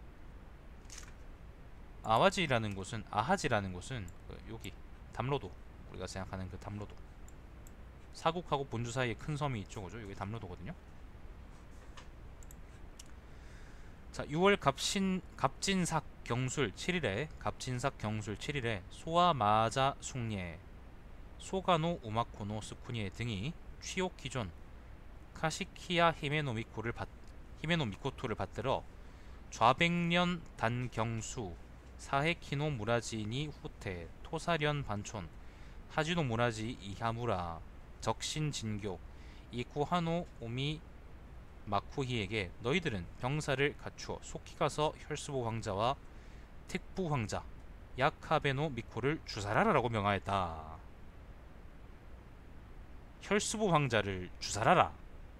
아하지라는 곳은 여기 담로도, 우리가 생각하는 그 담로도, 사국하고 본주 사이에 큰 섬이 있죠, 그죠? 여기 담로도거든요. 자, 6월 갑진삭 경술 7일에 소아마자 숭예 소가노 우마코노 스쿠니에 등이 취욕 기존 카시키야 히메노 미코토를 받들어 좌백년 단경수 사헤키노 무라지니 후테 토사련 반촌 하지노 무라지 이하무라 적신 진교 이쿠하노 오미 마쿠히에게 너희들은 병사를 갖추어 속히 가서 혈수부 황자와 특부 황자 야카베노 미코를 주살하라라고 명하였다. 혈수부 황자를 주살하라.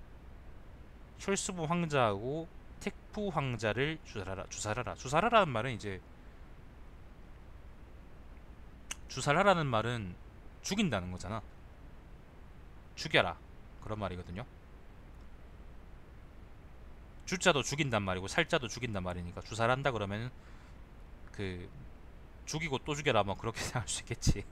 혈수부 황자하고 특부 황자를 주살하라. 주살하라는 말은 이제 주살하라는 말은 죽인다는 거잖아. 죽여라 그런 말이거든요. 주자도 죽인단 말이고 살자도 죽인단 말이니까 주살한다 그러면 그 죽이고 또 죽여라 뭐 그렇게 생각할 수 있겠지.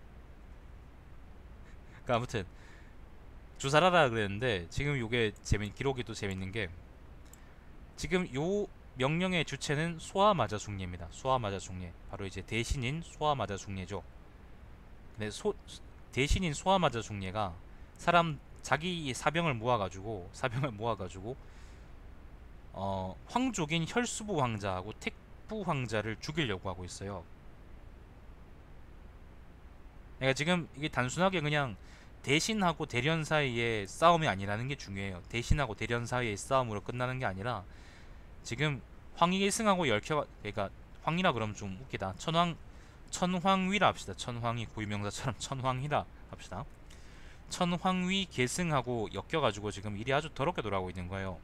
그러니까 아무튼 주살하라 그랬는데, 지금 요게 기록이 또 재밌는 게, 지금 요 명령의 주체는 소아마자 숭례입니다. 소아마자 숭례, 바로 이제 대신인 소아마자 숭례죠. 근데 대신인 소아마자 숭례가 자기 사병을 모아가지고 황족인 혈수부 황자하고 택부 황자를 죽이려고 하고 있어요. 그러니까 지금 이게 단순하게 그냥 대신하고 대련 사이의 싸움이 아니라는 게 중요해요. 대신하고 대련 사이의 싸움으로 끝나는 게 아니라, 지금 황이 1승하고 그러니까 황이라 그러면 좀 웃기다. 천황위라 합시다. 천황이 고유명사처럼 천황이라 합시다. 천황위 계승하고 엮여가지고 지금 일이 아주 더럽게 돌아가고 있는 거예요.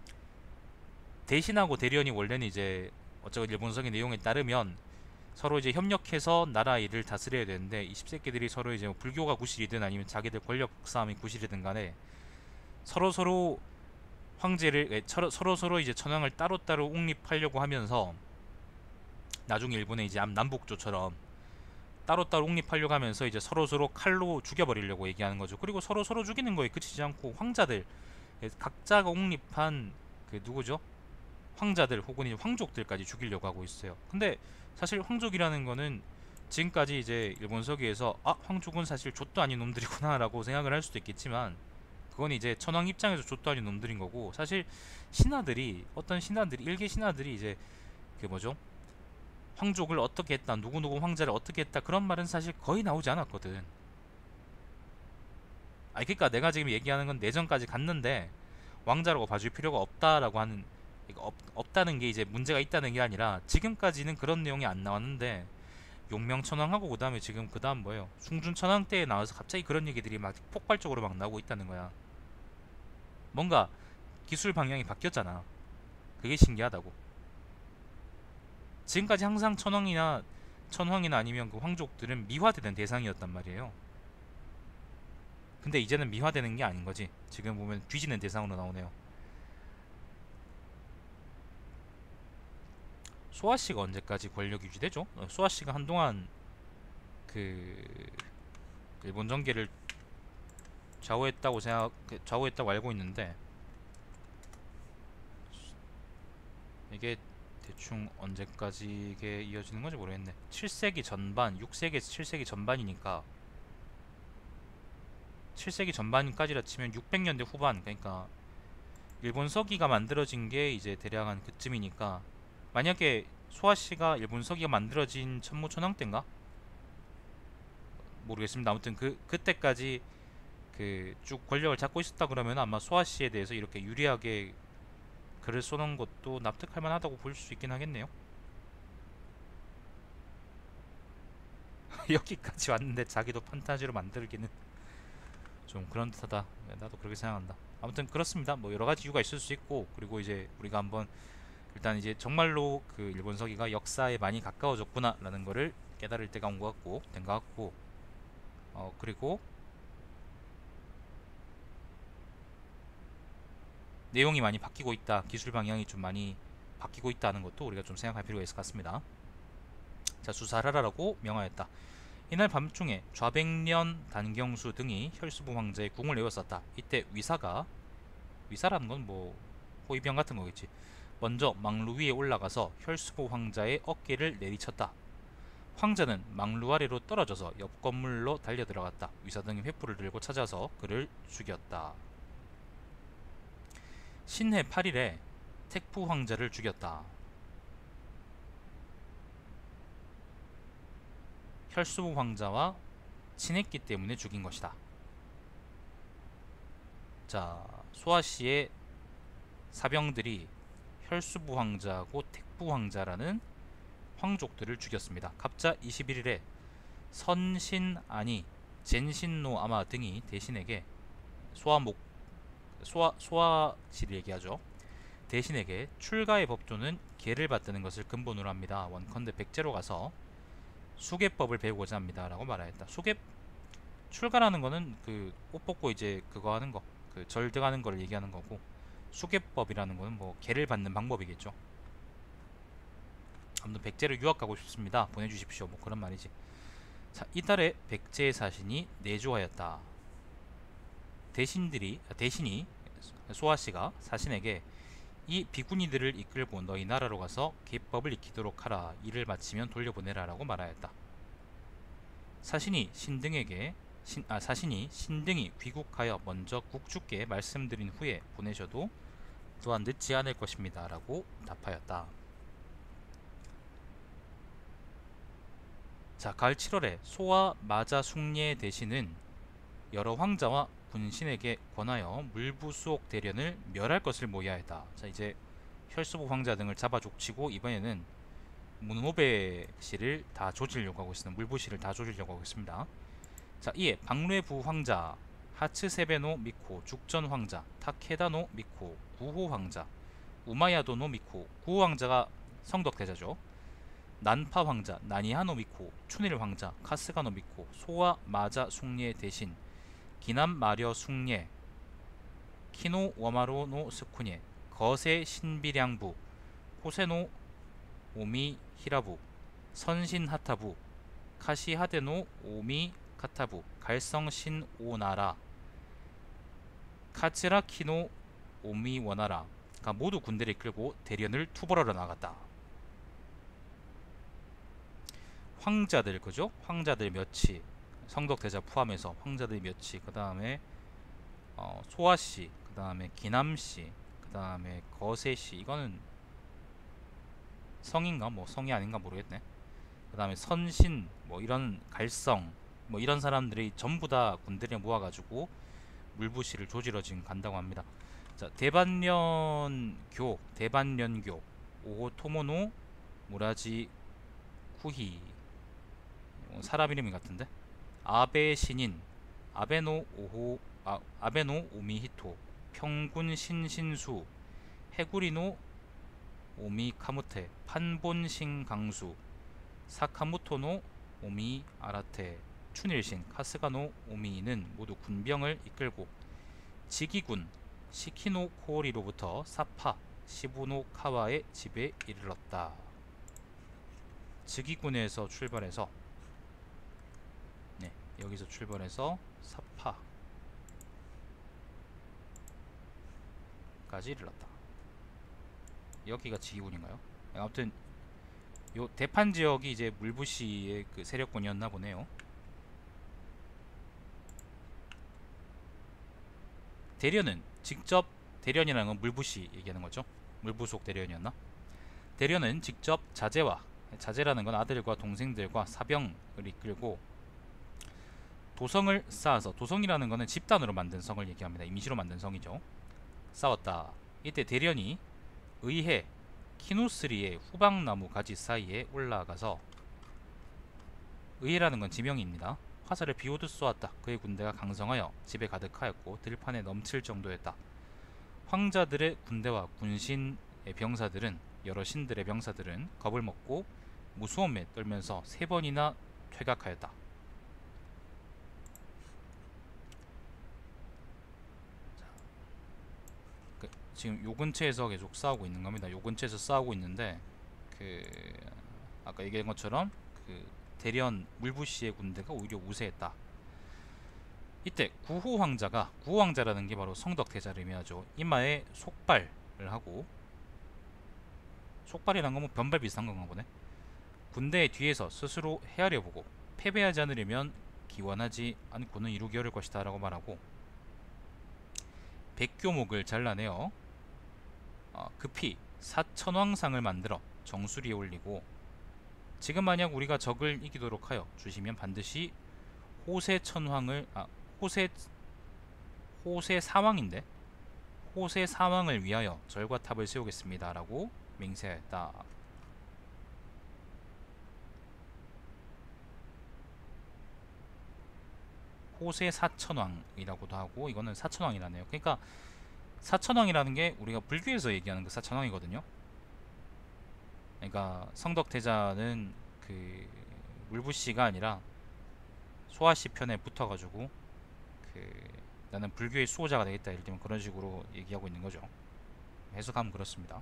대신하고 대련이 원래는 이제 어쩌고 일본성의 내용에 따르면 서로 이제 협력해서 나라 일을 다스려야 되는데, 이 십새끼들이 서로 이제 불교가 구실이든 아니면 자기들 권력 싸움이 구실이든 간에 서로 황제를 서로 이제 천황을 따로따로 옹립하려고 하면서 나중에 일본의 이제 남북조처럼 따로따로 옹립하려고 하면서 이제 서로 칼로 죽여버리려고 얘기하는 거죠. 그리고 서로 죽이는 거에 그치지 않고 황자들, 각자가 옹립한 그 누구죠? 황자들 혹은 이제 황족들까지 죽이려고 하고 있어요. 근데 사실 황족이라는 거는 지금까지 이제 일본 서기에서 황족은 사실 족도 아닌 놈들이구나라고 생각을 할 수도 있겠지만, 그건 이제 천황 입장에서 족도 아닌 놈들인 거고, 사실 신하들이, 어떤 신하들이, 일개 신하들이 이제 그 뭐죠? 황족을 어떻게 했다, 누구누구 황자를 어떻게 했다, 그런 말은 사실 거의 나오지 않았거든. 아니 그러니까 내가 지금 얘기하는 건 내전까지 갔는데 왕자라고 봐줄 필요가 없다라고 하는, 없다는 게 이제 문제가 있다는 게 아니라, 지금까지는 그런 내용이 안 나왔는데 용명천왕하고 그다음에 지금 그다음 뭐예요? 숭준천왕 때에 나와서 갑자기 그런 얘기들이 막 폭발적으로 막 나오고 있다는 거야. 뭔가 기술 방향이 바뀌었잖아. 그게 신기하다고. 지금까지 항상 천황이나 아니면 그 황족들은 미화되는 대상이었단 말이에요. 근데 이제는 미화되는 게 아닌 거지. 지금 보면 뒤지는 대상으로 나오네요. 소아 씨가 언제까지 권력 유지되죠? 소아 씨가 한동안 그 일본 정계를 좌우했다고 알고 있는데, 이게 대충 언제까지 이게 이어지는 건지 모르겠네. 7세기 전반, 6세기에서 7세기 전반이니까 7세기 전반까지라 치면 600년대 후반, 그러니까 일본 서기가 만들어진 게 이제 대략 한 그쯤이니까, 만약에 소아 씨가 일본 서기가 만들어진 천무천왕 때인가? 모르겠습니다. 아무튼 그때까지 그 쭉 권력을 잡고 있었다 그러면 아마 소아 씨에 대해서 이렇게 유리하게 글을 써놓은 것도 납득할 만하다고 볼 수 있긴 하겠네요. 여기까지 왔는데 자기도 판타지로 만들기는 좀 그런 듯하다. 나도 그렇게 생각한다. 아무튼 그렇습니다. 뭐 여러 가지 이유가 있을 수 있고, 그리고 이제 우리가 한번 일단 이제 정말로 그 일본 서기가 역사에 많이 가까워졌구나라는 거를 깨달을 때가 온 것 같고, 된 것 같고, 그리고 내용이 많이 바뀌고 있다, 기술 방향이 좀 많이 바뀌고 있다는 것도 우리가 좀 생각할 필요가 있을 것 같습니다. 자, 수사하라라고 명하였다. 이날 밤중에 좌백년, 단경수 등이 혈수부 황제의 궁을 에워쌌다. 이때 위사라는 건 뭐 호위병 같은 거겠지. 먼저 망루 위에 올라가서 혈수부 황자의 어깨를 내리쳤다. 황자는 망루 아래로 떨어져서 옆 건물로 달려 들어갔다. 위사 등이 횃불을 들고 찾아서 그를 죽였다. 신해 8일에 택부 황자를 죽였다. 혈수부 황자와 친했기 때문에 죽인 것이다. 자, 소아씨의 사병들이 혈수부 황자하고 택부 황자라는 황족들을 죽였습니다. 갑자 21일에 선신아니, 젠신노 아마 등이 대신에게 소아씨를 얘기하죠. 대신에게 출가의 법조는 계를 받드는 것을 근본으로 합니다. 원컨대 백제로 가서 수계법을 배우고자 합니다. 라고 말하였다. 출가라는 거는 그 옷 벗고 이제 그거 하는 거, 그 절등하는 걸 얘기하는 거고, 수계법이라는 거는 뭐 계를 받는 방법이겠죠. 아무튼 백제를 유학 가고 싶습니다. 보내주십시오. 뭐 그런 말이지. 자, 이달에 백제의 사신이 내조하였다. 대신이 소아씨가 사신에게 이 비구니들을 이끌고 너희 나라로 가서 계법을 익히도록 하라. 일을 마치면 돌려보내라 라고 말하였다. 사신이 신등이 귀국하여 먼저 국주께 말씀드린 후에 보내셔도 또한 늦지 않을 것입니다 라고 답하였다. 자, 가을 7월에 소와 마자 숭례 대신은 여러 황자와 군신에게 권하여 물부수옥 대련을 멸할 것을 모의하였다. 자, 이제 혈수부 황자 등을 잡아 족치고 이번에는 문호배 씨를 다 조지려고 하고 있습니다. 물부시를 다 조지려고 하고 있습니다. 자, 이에 박뢰부 황자, 하츠세베노 미코, 죽전 황자, 타케다노 미코, 구호 황자, 우마야도노 미코, 구호 황자가 성덕대자죠. 난파 황자, 나니하노 미코, 춘일 황자, 카스가노 미코, 소와 마자 숭례 대신 기남 마려 숭례, 키노 와마로 노 스쿠니에 거세 신비량부 호세노 오미 히라부 선신 하타부 카시하데노 오미 카타부 갈성 신 오나라 카츠라 키노 오미 원하라가 모두 군대를 이끌고 대련을 투벌하러 나갔다. 황자들, 그죠? 황자들 몇이, 성덕대자 포함해서 황자들 몇이, 그 다음에 소아씨, 그 다음에 기남씨, 그 다음에 거세씨, 이거는 성인가 뭐 성이 아닌가 모르겠네. 그 다음에 선신, 뭐 이런 갈성, 뭐 이런 사람들이 전부 다 군대를 모아가지고 물부시를 조지러 지금 간다고 합니다. 자, 대반련교 오호토모노 무라지 쿠히, 사람 이름이 같은데. 아베 신인 아베노 오미히토 평군 신신수 해구리노 오미 카무테 판본신 강수 사카모토노 오미 아라테 춘일신 카스가노 오미는 모두 군병을 이끌고 지기군 시키노 코리로부터 사파 시부노 카와의 집에 이르렀다. 지기군에서 출발해서, 네, 여기서 출발해서 사파까지 이르렀다. 여기가 지기군인가요? 아무튼 요 대판 지역이 이제 물부시의 그 세력군이었나 보네요. 대련은 직접, 대련이라는 건 물부시 얘기하는 거죠. 물부속 대련이었나? 대련은 직접 자제라는 건 아들과 동생들과 사병을 이끌고 도성을 쌓아서, 도성이라는 거는 집단으로 만든 성을 얘기합니다. 임시로 만든 성이죠. 싸웠다. 이때 대련이 의해 키누스리의 후방나무 가지 사이에 올라가서, 의해라는 건 지명입니다. 화살을 비오듯 쏘았다. 그의 군대가 강성하여 집에 가득하였고 들판에 넘칠 정도였다. 황자들의 군대와 군신의 병사들은, 여러 신들의 병사들은 겁을 먹고 무수함에 떨면서 3번이나 퇴각하였다. 지금 요 근처에서 계속 싸우고 있는 겁니다. 요 근처에서 싸우고 있는데, 아까 얘기한 것처럼 대련 물부시의 군대가 오히려 우세했다. 이때 구호황자라는 게 바로 성덕대자를 의미하죠. 이마에 속발을 하고, 속발이란 건 뭐 변발 비슷한 건가 보네. 군대의 뒤에서 스스로 헤아려 보고 패배하지 않으려면 기원하지 않고는 이루기 어려울 것이다 라고 말하고, 백교목을 잘라내어 급히 사천왕상을 만들어 정수리에 올리고, 지금 만약 우리가 적을 이기도록 하여 주시면 반드시 호세천황을 호세사왕인데 호세사왕을 위하여 절과 탑을 세우겠습니다 라고 맹세하였다. 호세사천왕이라고도 하고, 이거는 사천왕이라네요. 그러니까 사천왕이라는 게 우리가 불교에서 얘기하는 그 사천왕이거든요. 그러니까 성덕대자는 그 물부시가 아니라 소아씨 편에 붙어가지고 나는 불교의 수호자가 되겠다, 예를 들면 그런 식으로 얘기하고 있는 거죠. 해석하면 그렇습니다.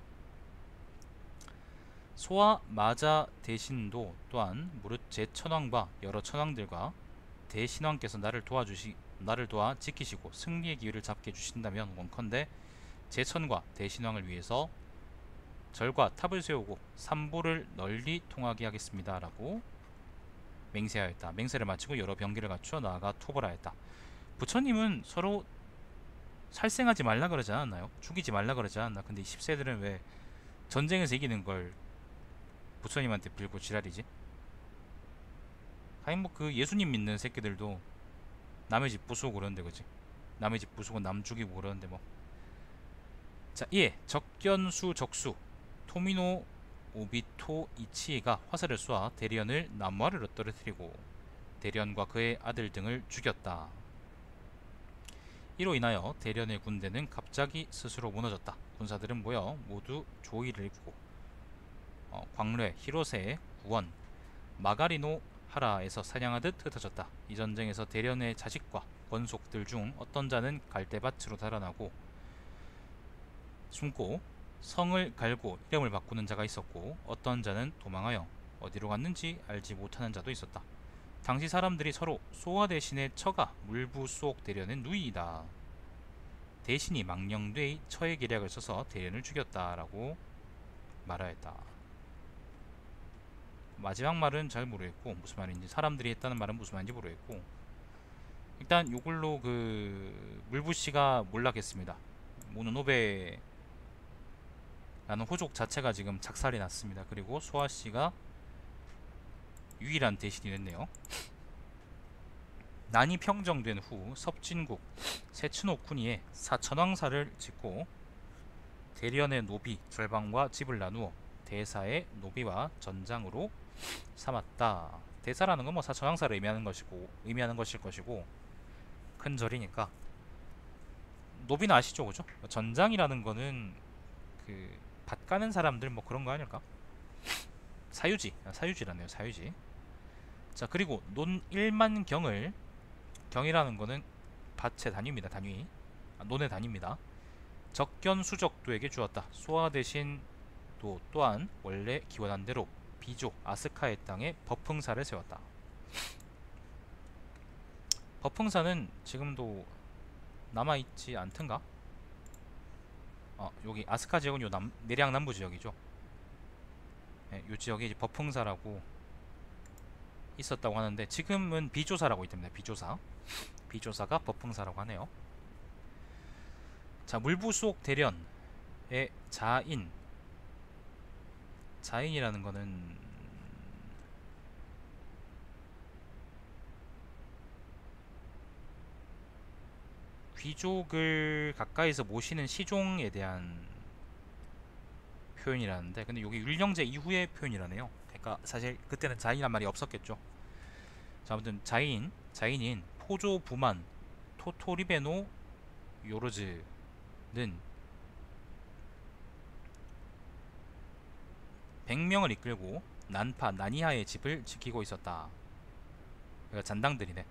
소아 마자 대신도 또한 무릇 제 천왕과 여러 천왕들과 대신왕께서 나를 도와 지키시고 승리의 기회를 잡게 해주신다면 원컨대 제천과 대신왕을 위해서 절과 탑을 세우고 삼보를 널리 통하게 하겠습니다 라고 맹세하였다. 맹세를 마치고 여러 병기를 갖추어 나아가 투벌하였다. 부처님은 서로 살생하지 말라 그러지 않았나요? 죽이지 말라 그러지 않았나? 근데 이 10세들은 왜 전쟁에서 이기는 걸 부처님한테 빌고 지랄이지? 아니 뭐 그 예수님 믿는 새끼들도 남의 집 부수고 그러는데, 그지? 남의 집 부수고 남 죽이고 그러는데 뭐. 자, 예, 적견수 적수 토미노 오비토 이치가 화살을 쏘아 대련을 나무 아래로 떨어뜨리고 대련과 그의 아들 등을 죽였다. 이로 인하여 대련의 군대는 갑자기 스스로 무너졌다. 군사들은 모여 모두 조의를 입고 광뢰 히로세의 구원 마가리노 하라에서 사냥하듯 흩어졌다. 이 전쟁에서 대련의 자식과 권속들 중 어떤 자는 갈대밭으로 달아나고 숨고 성을 갈고 이름을 바꾸는 자가 있었고 어떤 자는 도망하여 어디로 갔는지 알지 못하는 자도 있었다. 당시 사람들이 서로 소와 대신에 처가 물부수옥 대련은 누이이다. 대신이 망령되이 처의 계략을 써서 대련을 죽였다라고 말하였다. 마지막 말은 잘 모르겠고 무슨 말인지, 사람들이 했다는 말은 무슨 말인지 모르겠고, 일단 요걸로 그 물부씨가 몰락했습니다. 모노노베라는 호족 자체가 지금 작살이 났습니다. 그리고 소아씨가 유일한 대신이 됐네요. 난이 평정된 후 섭진국 세츠노쿠니에 사천왕사를 짓고 대련의 노비 절반과 집을 나누어 대사의 노비와 전장으로 삼았다. 대사라는 건 뭐 사천왕사를 의미하는 것일 것이고 큰 절이니까. 노비는 아시죠, 그죠? 전장이라는 거는 그 밭 가는 사람들 뭐 그런 거 아닐까? 사유지라네요, 사유지. 자, 그리고 논 1만 경을, 경이라는 거는 밭의 단위입니다, 단위. 논의 단위입니다. 적견 수적도에게 주었다. 소아 대신 도 또한 원래 기원한 대로 비조 아스카의 땅에 법흥사를 세웠다. 법흥사는 지금도 남아있지 않던가? 여기 아스카 지역은 요 내량 남부 지역이죠. 네, 요 지역에 이제 법흥사라고 있었다고 하는데 지금은 비조사라고 있답니다. 비조사가 법흥사라고 하네요. 자, 물부수옥 대련의 자인이라는 거는 귀족을 가까이서 모시는 시종에 대한 표현이라는데, 근데 여기 율령제 이후의 표현이라네요. 그러니까 사실 그때는 자인이란 말이 없었겠죠. 자, 아무튼 자인인 포조 부만 토토리베노 요르즈는 100명을 이끌고 나니하의 집을 지키고 있었다. 그러니까 잔당들이네.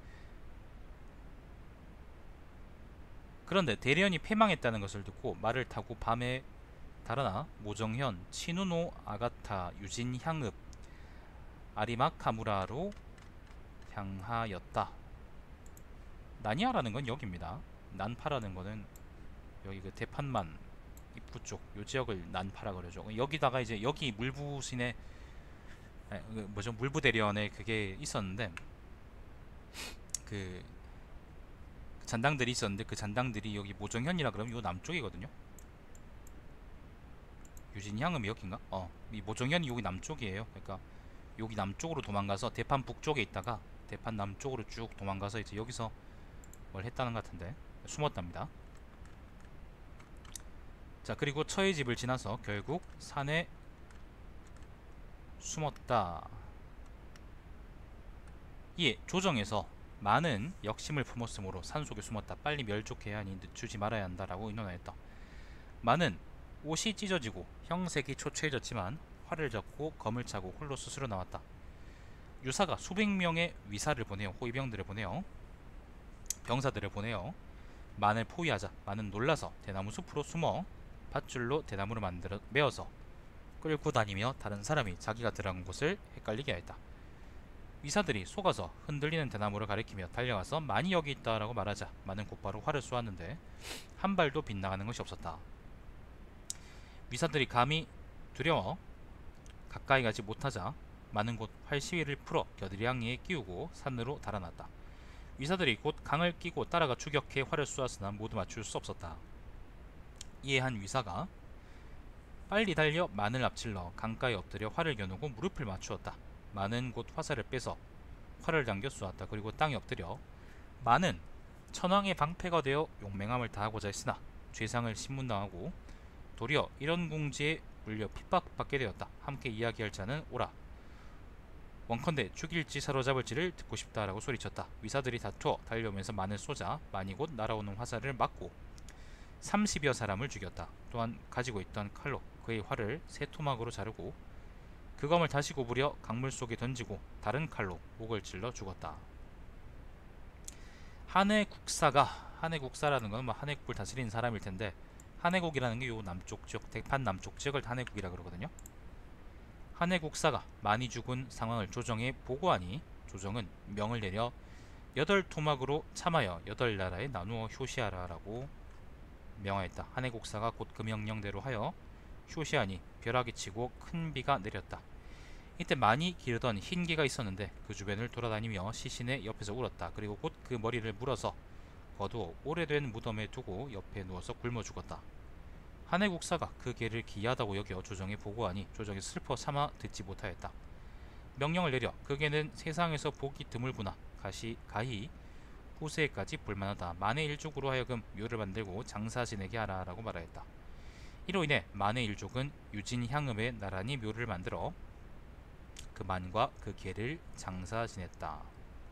그런데 대련이 패망했다는 것을 듣고 말을 타고 밤에 달아나 모정현, 치누노 아가타, 유진향읍, 아리마카무라로 향하였다. 나니아라는 건 여기입니다. 난파라는 거는 여기 그 대판만 입구 쪽 요 지역을 난파라 그러죠. 여기다가 이제 여기 물부신의 물부대련에 그게 있었는데 그 잔당들이 있었는데 그 잔당들이 여기 모정현이라 그러면 요 남쪽이거든요. 유진향은 여긴가? 이 모정현이 여기 남쪽이에요. 그러니까 여기 남쪽으로 도망가서 대판 북쪽에 있다가 대판 남쪽으로 쭉 도망가서 이제 여기서 뭘 했다는 것 같은데 숨었답니다. 자, 그리고 처의 집을 지나서 결국 산에 숨었다. 이에 조정에서 많은 역심을 품었으므로 산속에 숨었다. 빨리 멸족해야 하니 늦추지 말아야 한다라고 의논하였다. 많은 옷이 찢어지고 형색이 초췌해졌지만 활을 잡고 검을 차고 홀로 스스로 나왔다. 유사가 수백 명의 위사를 보내어 호위병들을 보내어 병사들을 보내어 만을 포위하자 만은 놀라서 대나무 숲으로 숨어 밧줄로 대나무를 만들어 메어서 끌고 다니며 다른 사람이 자기가 들어간 곳을 헷갈리게 하였다. 위사들이 속아서 흔들리는 대나무를 가리키며 달려가서 만이 여기 있다라고 말하자 만은 곧바로 활을 쏘았는데 한 발도 빗나가는 것이 없었다. 위사들이 감히 두려워 가까이 가지 못하자 만은 곧 활 시위를 풀어 겨드랑이에 끼우고 산으로 달아났다. 위사들이 곧 강을 끼고 따라가 추격해 활을 쏘았으나 모두 맞출 수 없었다. 이에 한 위사가 빨리 달려 만을 앞질러 강가에 엎드려 활을 겨누고 무릎을 맞추었다. 만은 곧 화살을 빼서 활을 당겨 쏘았다. 그리고 땅에 엎드려 만은 천황의 방패가 되어 용맹함을 다하고자 했으나 죄상을 신문당하고 도리어 이런 궁지에 물려 핍박받게 되었다. 함께 이야기할 자는 오라. 원컨대 죽일지 사로잡을지를 듣고 싶다라고 소리쳤다. 위사들이 다투어 달려오면서 만을 쏘자 만이 곧 날아오는 화살을 맞고 30여 사람을 죽였다. 또한 가지고 있던 칼로 그의 활을 세 토막으로 자르고 그 검을 다시 고부려 강물 속에 던지고 다른 칼로 목을 찔러 죽었다. 한해 국사라는 건 뭐 한해국을 다스리는 사람일 텐데 한해국이라는 게 요 남쪽 지역, 대판 남쪽 지역을 한해국이라 그러거든요. 한해국사가 많이 죽은 상황을 조정에 보고하니 조정은 명을 내려 8토막으로 참하여 8나라에 나누어 효시하라라고 명하였다. 한해국사가 곧 그 명령대로 하여 효시하니 벼락이 치고 큰 비가 내렸다. 이때 많이 기르던 흰 개가 있었는데 그 주변을 돌아다니며 시신의 옆에서 울었다. 그리고 곧 그 머리를 물어서 거두어 오래된 무덤에 두고 옆에 누워서 굶어 죽었다. 한해국사가 그 개를 기이하다고 여겨 조정에 보고하니 조정이 슬퍼 참아 듣지 못하였다. 명령을 내려 그 개는 세상에서 보기 드물구나. 가히 후세까지 볼만하다. 만해 일족으로 하여금 묘를 만들고 장사 지내게 하라 라고 말하였다. 이로 인해 만해 일족은 유진향음에 나란히 묘를 만들어 그 만과 그 개를 장사 지냈다.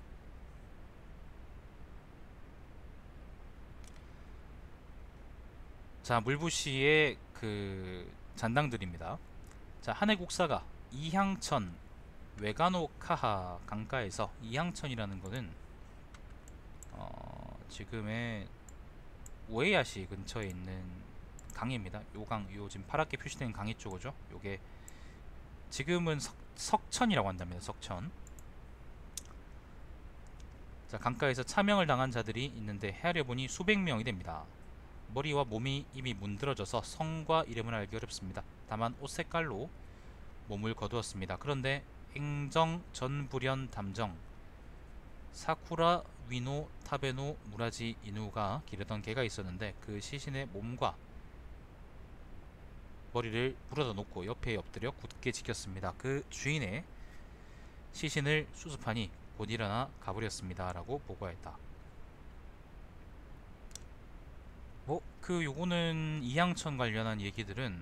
자, 물부시의 그 잔당들입니다. 자, 한해국사가 이향천 외가노카하 강가에서, 이향천이라는 거는 지금의 우에야시 근처에 있는 강입니다. 요 강, 요 지금 파랗게 표시된 강이 쪽이죠. 요게 지금은 석천이라고 한답니다. 석천. 자, 강가에서 차명을 당한 자들이 있는데 헤아려 보니 수백 명이 됩니다. 머리와 몸이 이미 문드러져서 성과 이름을 알기 어렵습니다. 다만 옷 색깔로 몸을 거두었습니다. 그런데 행정, 전불연, 담정, 사쿠라, 위노, 타베노, 무라지, 이누가 기르던 개가 있었는데 그 시신의 몸과 머리를 물어다 놓고 옆에 엎드려 굳게 지켰습니다. 그 주인의 시신을 수습하니 곧 일어나 가버렸습니다. 라고 보고하였다. 요거는 이향천 관련한 얘기들은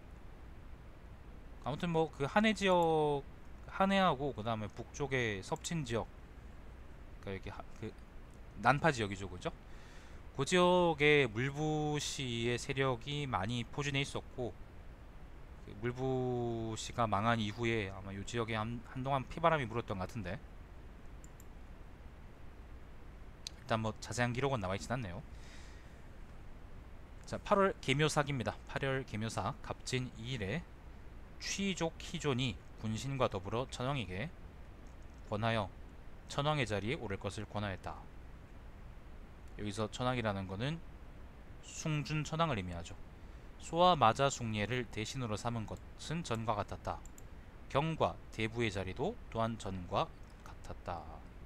아무튼 그 한해 지역, 한해하고 그 다음에 북쪽의 섭친 지역, 그러니까 여기 그 난파 지역이죠, 그죠? 그 지역에 물부시의 세력이 많이 포진해 있었고, 그 물부시가 망한 이후에 아마 이 지역에 한동안 피바람이 불었던 것 같은데, 일단 자세한 기록은 나와 있진 않네요. 자, 8월 계묘사기입니다. 8월 계묘사 갑진 2일에 취족 희존이 군신과 더불어 천황에게 권하여 천황의 자리에 오를 것을 권하였다. 여기서 천황이라는 것은 숭준 천황을 의미하죠. 소와 마자 숭례를 대신으로 삼은 것은 전과 같았다. 경과 대부의 자리도 또한 전과 같았다.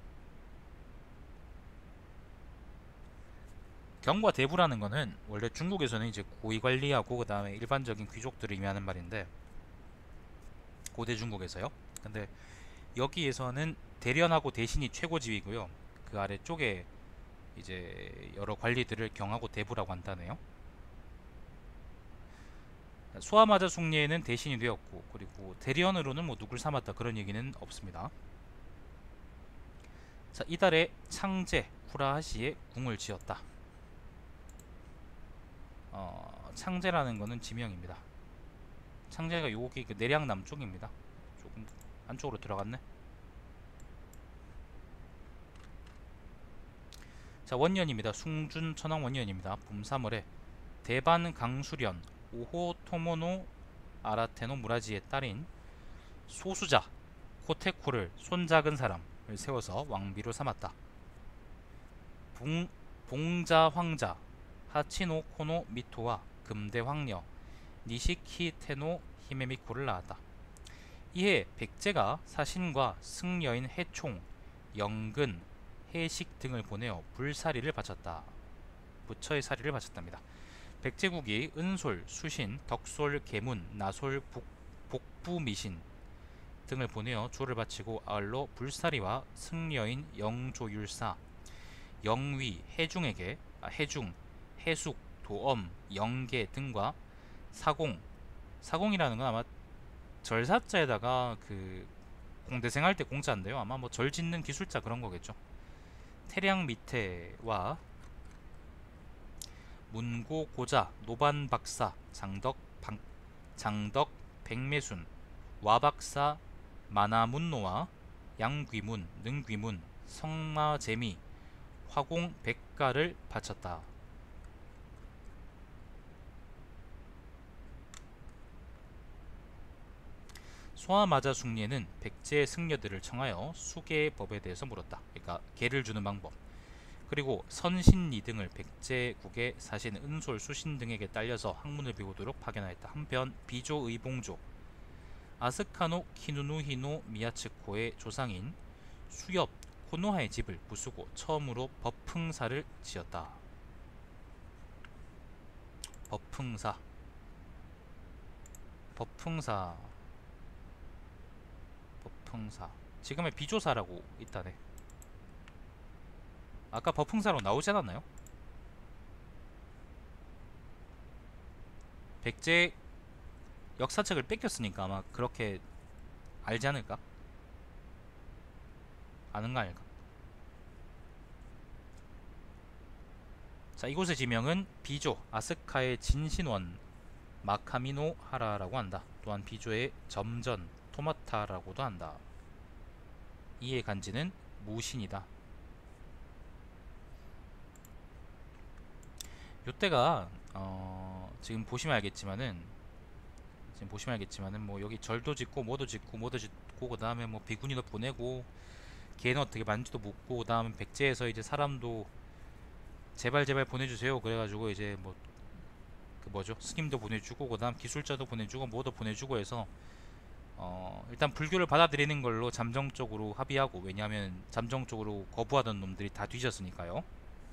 경과 대부라는 것은 원래 중국에서는 이제 고위 관리하고 그 다음에 일반적인 귀족들을 의미하는 말인데, 고대 중국에서요. 근데 여기에서는 대련하고 대신이 최고지위고요. 그 아래쪽에 이제 여러 관리들을 경하고 대부라고 한다네요. 소아마자 숭례에는 대신이 되었고, 그리고 대련으로는 누굴 삼았다 그런 얘기는 없습니다. 자, 이달에 창제 쿠라하시에 궁을 지었다. 창제라는 거는 지명입니다. 창제가 여기 그 내량 남쪽입니다. 조금 안쪽으로 들어갔네. 자, 원년입니다. 숭준 천황 원년입니다. 봄 3월에 대반 강수련 오호 토모노 아라테노 무라지의 딸인 소수자 코테코를 손작은 사람을 세워서 왕비로 삼았다. 봉자 황자 하치노 코노 미토와 금대 황녀 니시키 테노 히메미코를 낳았다. 이해 백제가 사신과 승려인 해총, 영근, 해식 등을 보내어 불사리를 바쳤다. 부처의 사리를 바쳤답니다. 백제국이 은솔, 수신, 덕솔, 계문, 나솔, 복부미신 등을 보내어 조를 바치고 아울러 불사리와 승려인 영조율사, 영위, 해중에게 해중, 해숙, 도엄, 영계 등과 사공이라는 건 아마 절사자에다가 그 공대생 할 때 공자인데요. 아마 절 짓는 기술자 그런 거겠죠. 태량 미태와 문고 고자, 노반 박사, 장덕 백매순, 와박사, 마나문노와 양귀문, 능귀문, 성마재미, 화공 백가를 바쳤다. 소아마자 숭례는 백제의 승려들을 청하여 수계의 법에 대해서 물었다. 그러니까 계를 주는 방법. 그리고 선신리 등을 백제국에 사신 은솔 수신 등에게 딸려서 학문을 배우도록 파견하였다. 한편 비조 의봉조 아스카노 키누누히노 미야츠코의 조상인 수엽 코노하의 집을 부수고 처음으로 법흥사를 지었다. 법흥사 법흥사 법흥사 지금의 비조사라고 있다네. 아까 법흥사로 나오지 않았나요? 백제 역사책을 뺏겼으니까 아마 그렇게 알지 않을까? 아는 거 아닐까? 자, 이곳의 지명은 비조 아스카의 진신원 마카미노 하라라고 한다. 또한 비조의 점전 토마타라고도 한다. 이의 간지는 무신이다. 요때가 지금 보시면 알겠지만은 뭐 여기 절도 짓고 뭐도 짓고 그 다음에 뭐 비구니도 보내고 걔는 어떻게 만지도 묻고 그 다음에 백제에서 이제 사람도 제발 보내주세요 그래가지고 이제 뭐 그 뭐죠 스님도 보내주고 그 다음 기술자도 보내주고 뭐도 보내주고 해서 일단 불교를 받아들이는 걸로 잠정적으로 합의하고, 왜냐하면 잠정적으로 거부하던 놈들이 다 뒤졌으니까요.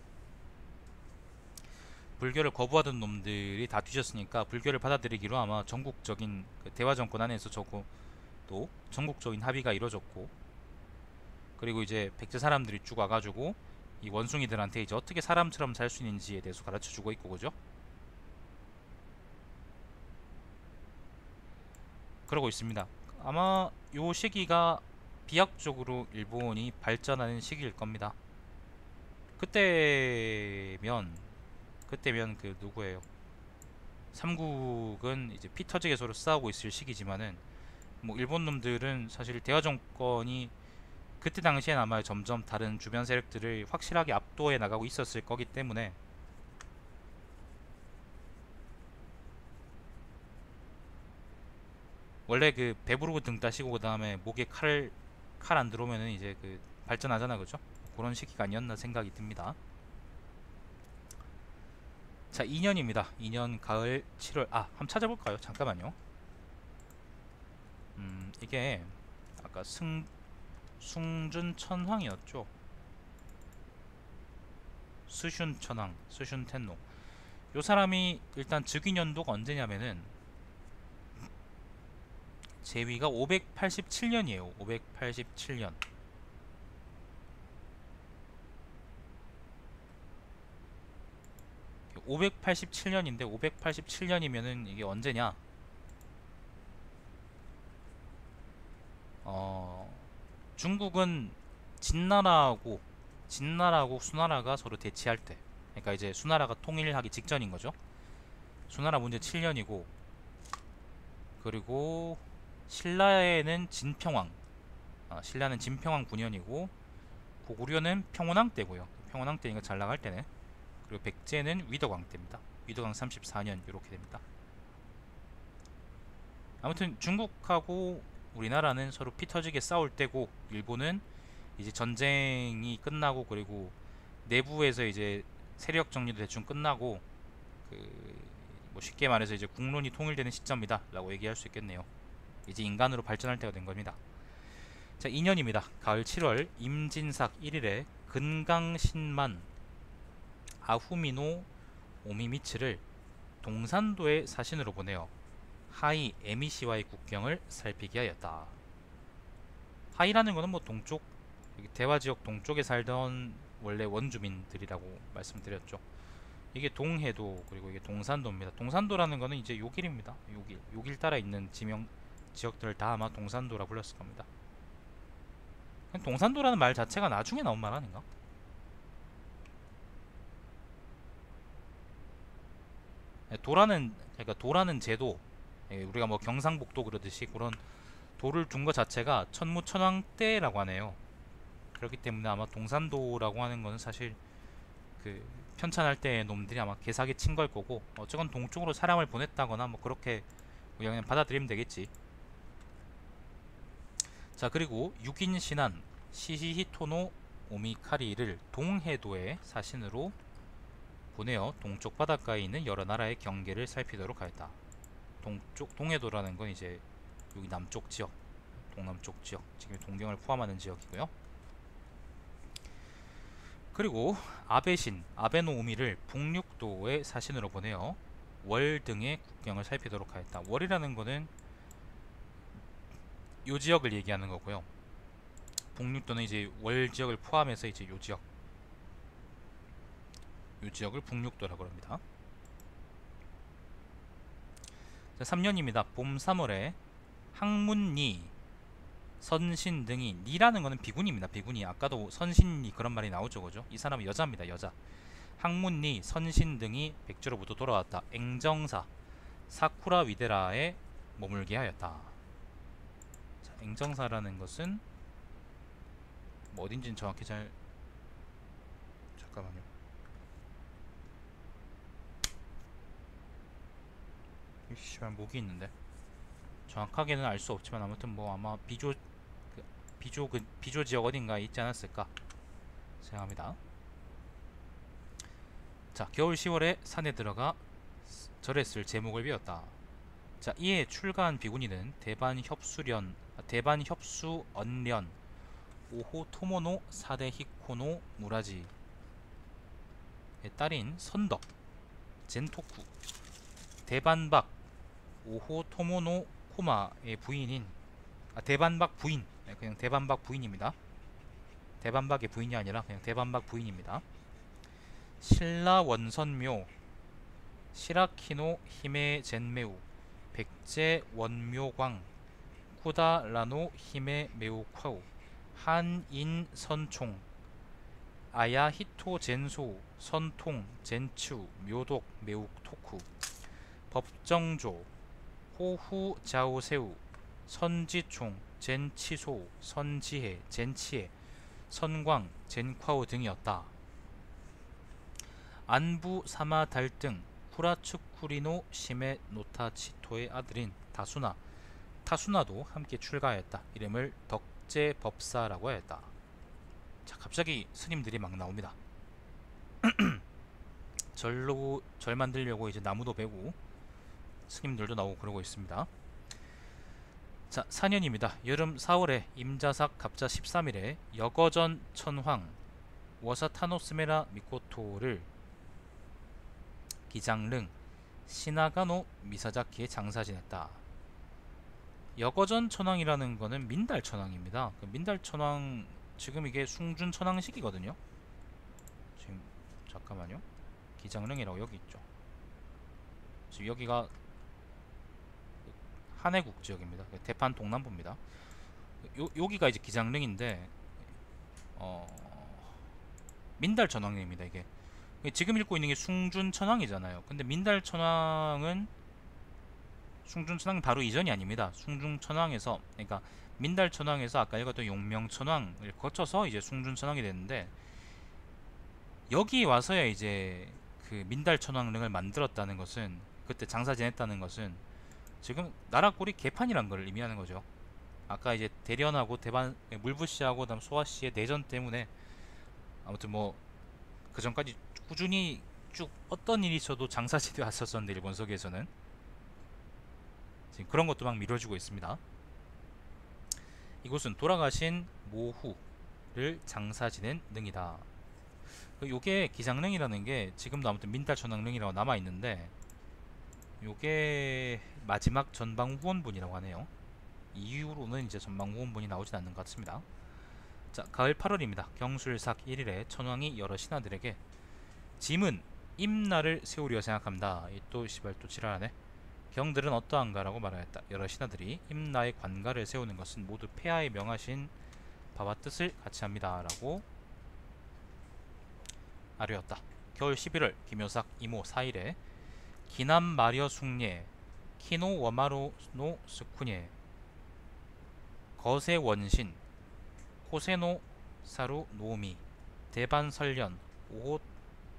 불교를 거부하던 놈들이 다 뒤졌으니까 불교를 받아들이기로 아마 전국적인 그 대화 정권 안에서 또 전국적인 합의가 이루어졌고, 그리고 이제 백제 사람들이 쭉 와가지고 이 원숭이들한테 이제 어떻게 사람처럼 살 수 있는지에 대해서 가르쳐주고 있고, 그죠? 그러고 있습니다. 아마 요 시기가 비약적으로 일본이 발전하는 시기일 겁니다. 그때면 그 누구예요? 삼국은 이제 피 터지게 서로 싸우고 있을 시기지만은 뭐 일본 놈들은 사실 대화 정권이 그때 당시엔 아마 점점 다른 주변 세력들을 확실하게 압도해 나가고 있었을 거기 때문에 원래 그 배부르고 등 따시고 그 다음에 목에 칼 안 들어오면은 이제 그 발전하잖아, 그죠? 그런 시기가 아니었나 생각이 듭니다. 자, 2년입니다. 2년 가을 7월. 한번 찾아볼까요? 잠깐만요. 이게 아까 숭준천황이었죠. 스슌천황, 스슌텐노. 요 사람이 일단 즉위년도가 언제냐면은 제위가 587년이에요. 587년. 587년인데 587년이면은 이게 언제냐? 중국은 진나라하고 수나라가 서로 대치할 때, 그러니까 이제 수나라가 통일하기 직전인 거죠. 수나라 문제 7년이고, 그리고 신라는 진평왕 9년이고, 고구려는 평원왕 때고요. 평원왕 때니까 잘 나갈 때네. 그리고 백제는 위덕왕 때입니다. 위덕왕 34년 이렇게 됩니다. 아무튼 중국하고 우리나라는 서로 피 터지게 싸울 때고, 일본은 이제 전쟁이 끝나고 그리고 내부에서 이제 세력 정리도 대충 끝나고 뭐 쉽게 말해서 이제 국론이 통일되는 시점이다 라고 얘기할 수 있겠네요. 이제 인간으로 발전할 때가 된 겁니다. 자, 2년입니다. 가을 7월 임진삭 1일에 근강신만 아후미노 오미미츠를 동산도의 사신으로 보내어 하이 에미시와의 국경을 살피게 하였다. 하이라는 것은 뭐 동쪽, 대화지역 동쪽에 살던 원래 원주민들이라고 말씀드렸죠. 이게 동해도 그리고 이게 동산도입니다. 동산도라는 것은 이제 요길입니다. 요길 따라 있는 지역들을 다 아마 동산도라 불렀을 겁니다. 동산도라는 말 자체가 나중에 나온 말 아닌가? 도라는 제도, 우리가 뭐 경상북도 그러듯이 그런 도를 둔 것 자체가 천무천왕 때라고 하네요. 그렇기 때문에 아마 동산도라고 하는 것은 사실 그 편찬할 때 놈들이 아마 개사기 친 걸 거고, 어쨌건 동쪽으로 사람을 보냈다거나 뭐 그렇게 그냥 받아들이면 되겠지. 자, 그리고 6인 신한 시시히토노 오미카리를 동해도의 사신으로 보내어 동쪽 바닷가에 있는 여러 나라의 경계를 살피도록 하였다. 동해도라는 건 이제 여기 남쪽 지역, 동남쪽 지역, 지금 동경을 포함하는 지역이고요. 그리고 아베노우미를 북륙도의 사신으로 보내어 월 등의 국경을 살피도록 하였다. 월이라는 거는 요 지역을 얘기하는 거고요. 북륙도는 이제 월 지역을 포함해서 이제 요 지역을 북륙도라고 합니다. 자, 3년입니다. 봄 3월에 항문니, 선신 등이, 니라는 거는 비군입니다. 비군이. 아까도 선신니 그런 말이 나오죠, 그죠? 이 사람은 여자입니다. 여자. 항문니, 선신 등이 백제로부터 돌아왔다. 앵정사 사쿠라 위데라에 머물게 하였다. 자, 앵정사라는 것은 뭐 어딘지는 정확히 잠깐만요. 씨발 목이 있는데 정확하게는 알 수 없지만 아무튼 뭐 아마 비조 지역 어딘가에 있지 않았을까 생각합니다. 자, 겨울 10월에 산에 들어가 절에 쓸 제목을 배웠다. 자, 이에 출가한 비구니는 대반협수 언련 오호 토모노 사대 히코노 무라지의 딸인 선덕 젠토쿠, 대반박 오호 토모노 코마의 부인인, 대반박 부인, 그냥 대반박 부인입니다. 대반박의 부인이 아니라 그냥 대반박 부인입니다. 신라 원선묘 시라키노 히메 젠메우 백제 원묘광 쿠다라노 히메 메우콰우 한인 선총 아야히토 젠소 선통 젠추 묘독 메우토쿠 법정조 호후 자오세우 선지총 젠치소 선지해 젠치에 선광 젠콰오 등이었다. 안부 사마 달등 후라츠쿠리노 시메 노타치토의 아들인 타수나도 함께 출가하였다. 이름을 덕제법사라고 하였다. 자, 갑자기 스님들이 막 나옵니다. 절 만들려고 이제 나무도 베고 스님들도 나오고 그러고 있습니다. 자, 4년입니다. 여름 4월에 임자삭 갑자 13일에 여거전 천황 워사타노스메라 미코토를 기장릉 시나가노 미사자키에 장사 지냈다. 여거전 천황이라는 거는 민달 천황입니다. 그 민달 천황, 지금 이게 숭준 천황식이거든요. 지금 잠깐만요. 기장릉이라고 여기 있죠. 지금 여기가 한해국 지역입니다. 대판 동남부입니다. 여기가 이제 기장릉인데 민달 천황입니다. 이게 지금 읽고 있는 게 숭준 천황이잖아요. 근데 민달 천황은 숭준 천황 바로 이전이 아닙니다. 숭준 천황에서, 그러니까 민달 천황에서 아까 읽었던 용명 천황을 거쳐서 이제 숭준 천황이 됐는데, 여기 와서야 이제 그 민달 천황릉을 만들었다는 것은, 그때 장사 지냈다는 것은 지금 나라 꼴이 개판이란 걸 의미하는 거죠. 아까 이제 대련하고 대반 물부시하고 그다음 소아씨의 내전 때문에 아무튼 뭐 그 전까지 꾸준히 쭉 어떤 일이 있어도 장사지대 왔었었는데 일본 서기에서는 지금 그런 것도 막 미뤄지고 있습니다. 이곳은 돌아가신 모후를 장사 지낸 능이다. 요게 기장릉이라는 게 지금도 아무튼 민달천왕릉이라고 남아 있는데, 요게 마지막 전방 후원분이라고 하네요. 이후로는 이제 전방 후원분이 나오진 않는 것 같습니다. 자, 가을 8월입니다. 경술삭 1일에 천황이 여러 신하들에게 짐은 임나를 세우려 생각합니다. 이 또 시발 또 지랄하네. 경들은 어떠한가라고 말하였다. 여러 신하들이 임나의 관가를 세우는 것은 모두 폐하에 명하신 바와 뜻을 같이 합니다. 라고 아뢰었다. 겨울 11월 김효삭 이모 4일에 기남 마려 숭례 키노 워마로노 스쿠녜 거세 원신 코세노 사루 노미 대반 설련 오호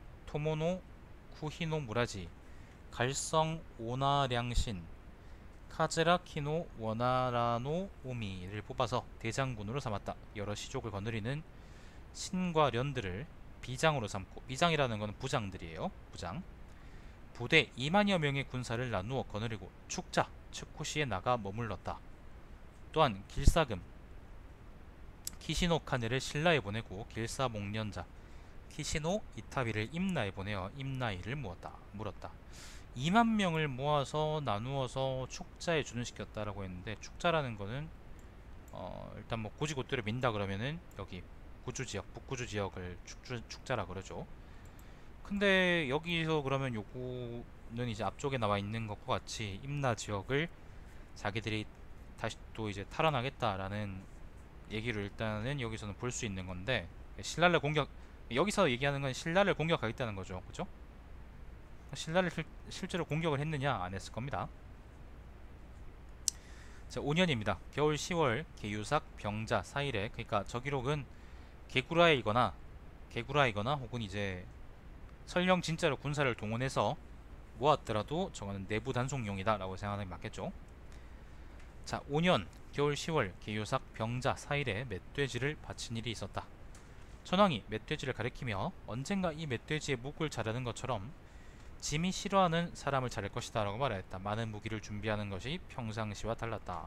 토모노 쿠히노 무라지 갈성 오나량신 카즈라키노 원나라노 오미를 뽑아서 대장군으로 삼았다. 여러 시족을 거느리는 신과 련들을 비장으로 삼고, 비장이라는 것은 부장들이에요. 부장. 부대 2만여 명의 군사를 나누어 거느리고 축자, 츠쿠시에 나가 머물렀다. 또한 길사금, 키시노 카네를 신라에 보내고 길사 목련자, 키시노 이타비를 임나에 보내어 임나이를 물었다. 2만 명을 모아서 나누어서 축자에 주둔시켰다라고 했는데, 축자라는 거는 일단 뭐 고지고대로 민다 그러면은 여기 구주 지역, 북구주 지역을 축자라 그러죠. 근데 여기서 그러면 요거는 이제 앞쪽에 나와 있는 것과 같이 임나 지역을 자기들이 다시 또 이제 탈환하겠다라는 얘기를 일단은 여기서는 볼 수 있는 건데, 신라를 공격, 여기서 얘기하는 건 신라를 공격하겠다는 거죠. 그죠? 신라를 실제로 공격을 했느냐? 안 했을 겁니다. 자, 5년입니다. 겨울 10월 계유삭 병자 4일에, 그러니까 저 기록은 개구라이거나 혹은 이제 설령 진짜로 군사를 동원해서 모았더라도 저거는 내부 단속용이다 라고 생각하는 게 맞겠죠. 자, 5년 겨울 10월 계유삭 병자 4일에 멧돼지를 바친 일이 있었다. 천황이 멧돼지를 가리키며 언젠가 이 멧돼지의 묵을 자르는 것처럼 짐이 싫어하는 사람을 자를 것이다 라고 말하였다. 많은 무기를 준비하는 것이 평상시와 달랐다.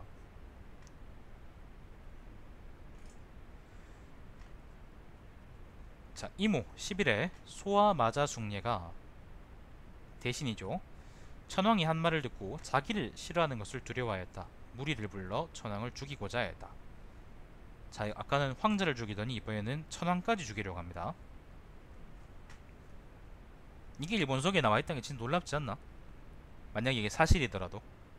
자, 이모 10일에 소아마자숭례가 대신이죠. 천황이 한 말을 듣고 자기를 싫어하는 것을 두려워하였다. 무리를 불러 천황을 죽이고자 했다. 자, 아까는 황제를 죽이더니 이번에는 천황까지 죽이려고 합니다. 이게 일본서기에 나와있다는 게 진짜 놀랍지 않나? 만약에 이게 사실이더라도.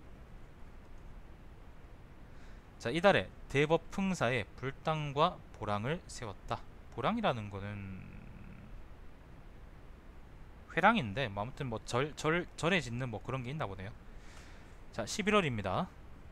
자, 이달에 대법 풍사에 불당과 보랑을 세웠다. 보랑이라는 거는 회랑인데 뭐 아무튼 뭐 절에 짓는 뭐 그런 게 있나 보네요. 자, 11월입니다.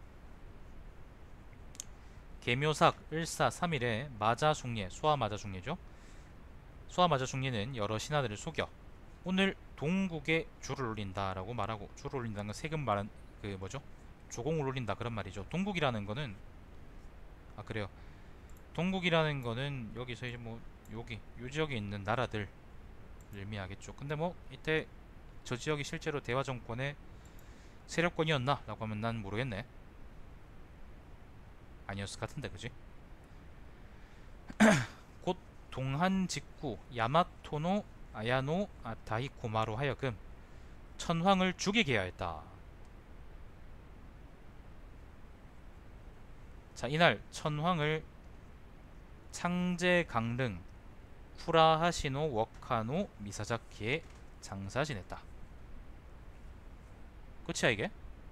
계묘삭 을사 3일에 마자숭례, 소아마자숭례죠. 소아마자숭례는 여러 신하들을 속여 오늘 동국에 줄을 올린다라고 말하고, 줄을 올린다는 건 세금 말한 그 뭐죠? 조공을 올린다 그런 말이죠. 동국이라는 거는, 아 그래요. 동국이라는 거는 여기서 이제 뭐 여기 요 지역에 있는 나라들 의미하겠죠. 근데 뭐 이때 저 지역이 실제로 대화 정권의 세력권이었나? 라고 하면 난 모르겠네. 아니었을 것 같은데, 그지? 곧 동한 직후 야마토노 아야노 다이코마로 하여금 천황을 죽이게 하였다. 자, 이날 천황을 창제 강릉 쿠라하시노 워카노 미사자키에 장사 지냈다. 끝이야 이게?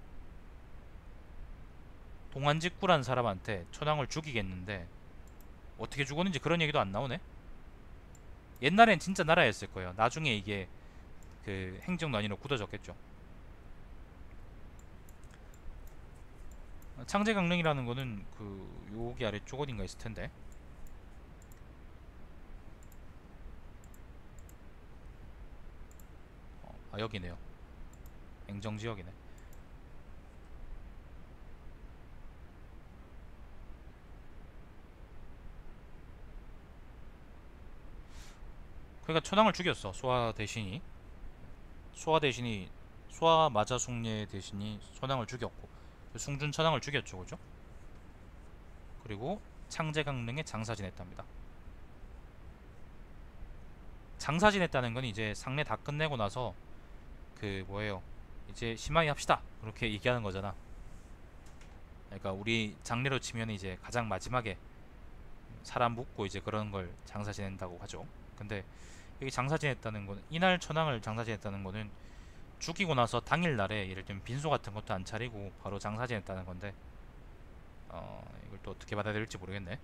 동안직구란 사람한테 천황을 죽이겠는데 어떻게 죽었는지 그런 얘기도 안 나오네. 옛날엔 진짜 나라였을 거예요. 나중에 이게 그 행정난이로 굳어졌겠죠. 창제강릉이라는 거는 그 여기 아래쪽 어딘가 있을 텐데. 아, 여기네요. 행정지역이네. 그러니까 천황을 죽였어. 소아마자숭례 대신이 천황을 죽였고, 숭준 천황을 죽였죠, 그죠? 그리고 창제강릉에 장사 지냈답니다. 장사 지냈다는 건 이제 상례 다 끝내고 나서 그 뭐예요? 이제 심하이 합시다. 그렇게 얘기하는 거잖아. 그러니까 우리 장례로 치면 이제 가장 마지막에 사람 묻고 이제 그런 걸 장사 지낸다고 하죠. 근데 여기 장사 지냈다는 거는, 이날 천황을 장사 지냈다는 거는 죽이고 나서 당일날에 예를 들면 빈소 같은 것도 안 차리고 바로 장사 지냈다는 건데, 이걸 또 어떻게 받아들일지 모르겠네.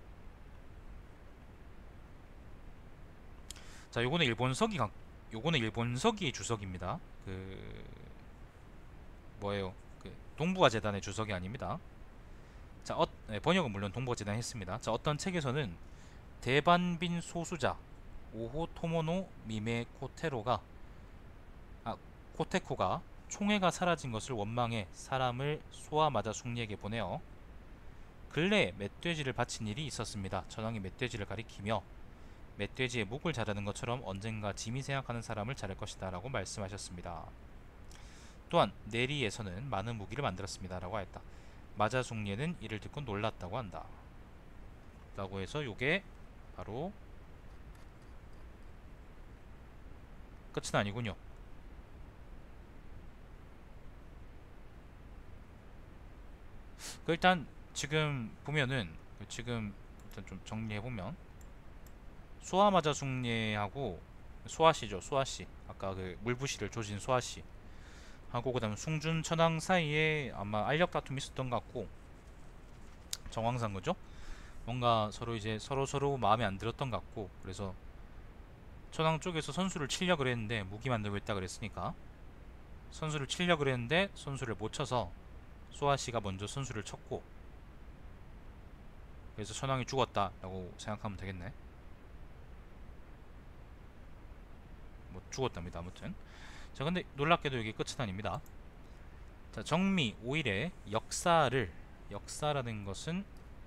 자, 요거는 일본서기 주석입니다. 그 뭐예요? 그 동북아 재단의 주석이 아닙니다. 자, 번역은 물론 동북아 재단이 했습니다. 자, 어떤 책에서는 대반빈 소수자 오호 토모노 미메 코테코가 총애가 사라진 것을 원망해 사람을 소와 마자 숭리에게 보내어 근래에 멧돼지를 바친 일이 있었습니다. 천황이 멧돼지를 가리키며 멧돼지의 목을 자르는 것처럼 언젠가 짐이 생각하는 사람을 자를 것이다 라고 말씀하셨습니다. 또한 내리에서는 많은 무기를 만들었습니다 라고 하였다. 마자 숭리는 이를 듣고 놀랐다고 한다 라고 해서 요게 바로 끝은 아니군요. 일단 지금 보면은 지금 일단 좀 정리해보면 소아마자 숭례하고 소아씨죠. 소아씨 아까 그 물부시를 조진 소아씨 하고 그 다음 숭준 천황 사이에 아마 알력 다툼이 있었던 것 같고 정황상 그죠? 뭔가 서로 이제 서로 마음에 안 들었던 것 같고 그래서 천황 쪽에서 선수를 치려 그랬는데 무기 만들고 있다 그랬으니까 선수를 치려 그랬는데 선수를 못 쳐서 소아씨가 먼저 선수를 쳤고 그래서 천황이 죽었다 라고 생각하면 되겠네. 뭐 죽었답니다. 아무튼 자 근데 놀랍게도 이게 끝은 아닙니다. 자 정미 5일에 역사라는 것은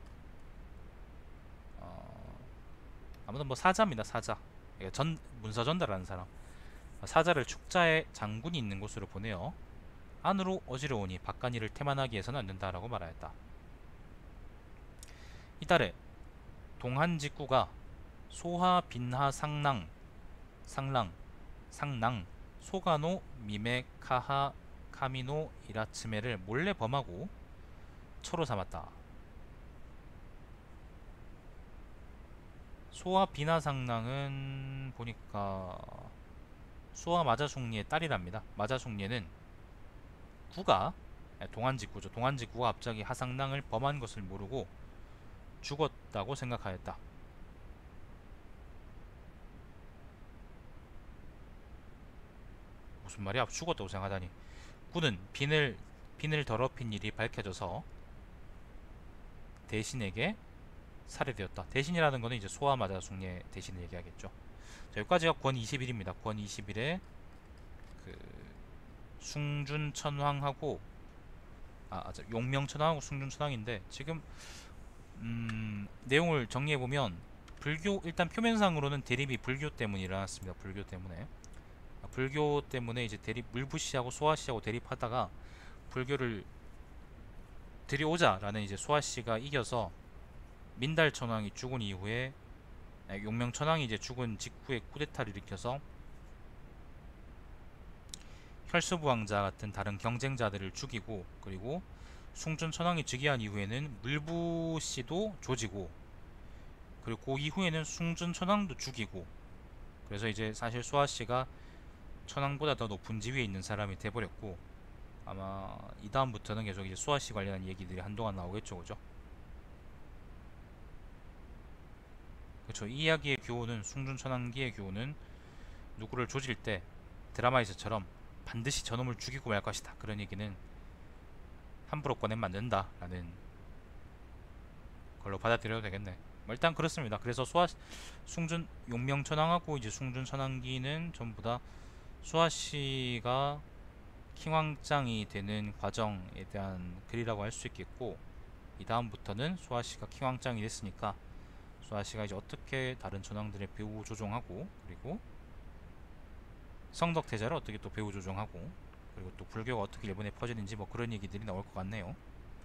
아무튼 뭐 사자입니다. 사자 문서 전달하는 사람 사자를 축자에 장군이 있는 곳으로 보내어 안으로 어지러우니 바깥일을 태만하게 해서는 안 된다라고 말하였다. 이달에 동한 직구가 소하 빈하 상랑 소가노 미메 카하 카미노 이라츠메를 몰래 범하고 처로 삼았다. 소와 비나 상랑은 보니까 소와 마자숭리의 딸이랍니다. 마자숭리는 구가 동안직구죠. 동안직구가 갑자기 하상랑을 범한 것을 모르고 죽었다고 생각하였다. 무슨 말이야? 죽었다고 생각하다니. 구는 빈을 더럽힌 일이 밝혀져서 대신에게 살해되었다. 대신이라는 거는 이제 소아 마자숭리의 대신을 얘기하겠죠. 자, 여기까지가 권 21입니다. 권 21에 그 숭준천황하고 용명천황하고 숭준천황인데 지금 내용을 정리해 보면 불교 일단 표면상으로는 대립이 불교 때문에 일어났습니다. 불교 때문에 이제 대립 물부시하고 소아씨하고 대립하다가 불교를 들여오자라는 이제 소아씨가 이겨서 민달천황이 죽은 이후에 용명천황이 이제 죽은 직후에 쿠데타를 일으켜서 혈수부왕자 같은 다른 경쟁자들을 죽이고 그리고 숭준천황이 즉위한 이후에는 물부씨도 조지고 그리고 그 이후에는 숭준천황도 죽이고 그래서 이제 사실 소아씨가 천황보다 더 높은 지위에 있는 사람이 돼버렸고 아마 이 다음부터는 계속 이제 소아씨 관련한 얘기들이 한동안 나오겠죠, 그죠? 그렇죠. 이 이야기의 교훈은 숭준천황기의 교훈은 누구를 조질 때 드라마에서처럼 반드시 저놈을 죽이고 말 것이다. 그런 얘기는 함부로 꺼내면 안 된다 라는 걸로 받아들여도 되겠네. 뭐 일단 그렇습니다. 그래서 숭준 용명천황하고 이제 숭준천황기는 전부 다 소아씨가 킹왕짱이 되는 과정에 대한 글이라고 할 수 있겠고 이 다음부터는 소아씨가 킹왕짱이 됐으니까 소아씨가 이제 어떻게 다른 천황들의 배후 조종하고 그리고 성덕태자를 어떻게 또 배후 조종하고 그리고 또 불교가 어떻게 일본에 퍼지는지 뭐 그런 얘기들이 나올 것 같네요.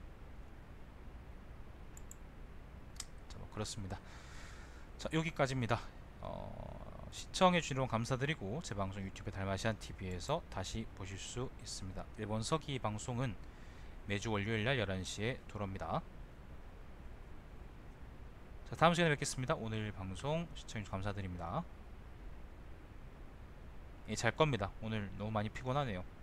자, 뭐 그렇습니다. 자, 여기까지입니다. 시청해주시면 감사드리고 제 방송 유튜브 달마시안TV에서 다시 보실 수 있습니다. 일본 서기 방송은 매주 월요일날 11시에 돌아옵니다. 자, 다음 시간에 뵙겠습니다. 오늘 방송 시청해주셔서 감사드립니다. 예, 잘 겁니다. 오늘 너무 많이 피곤하네요.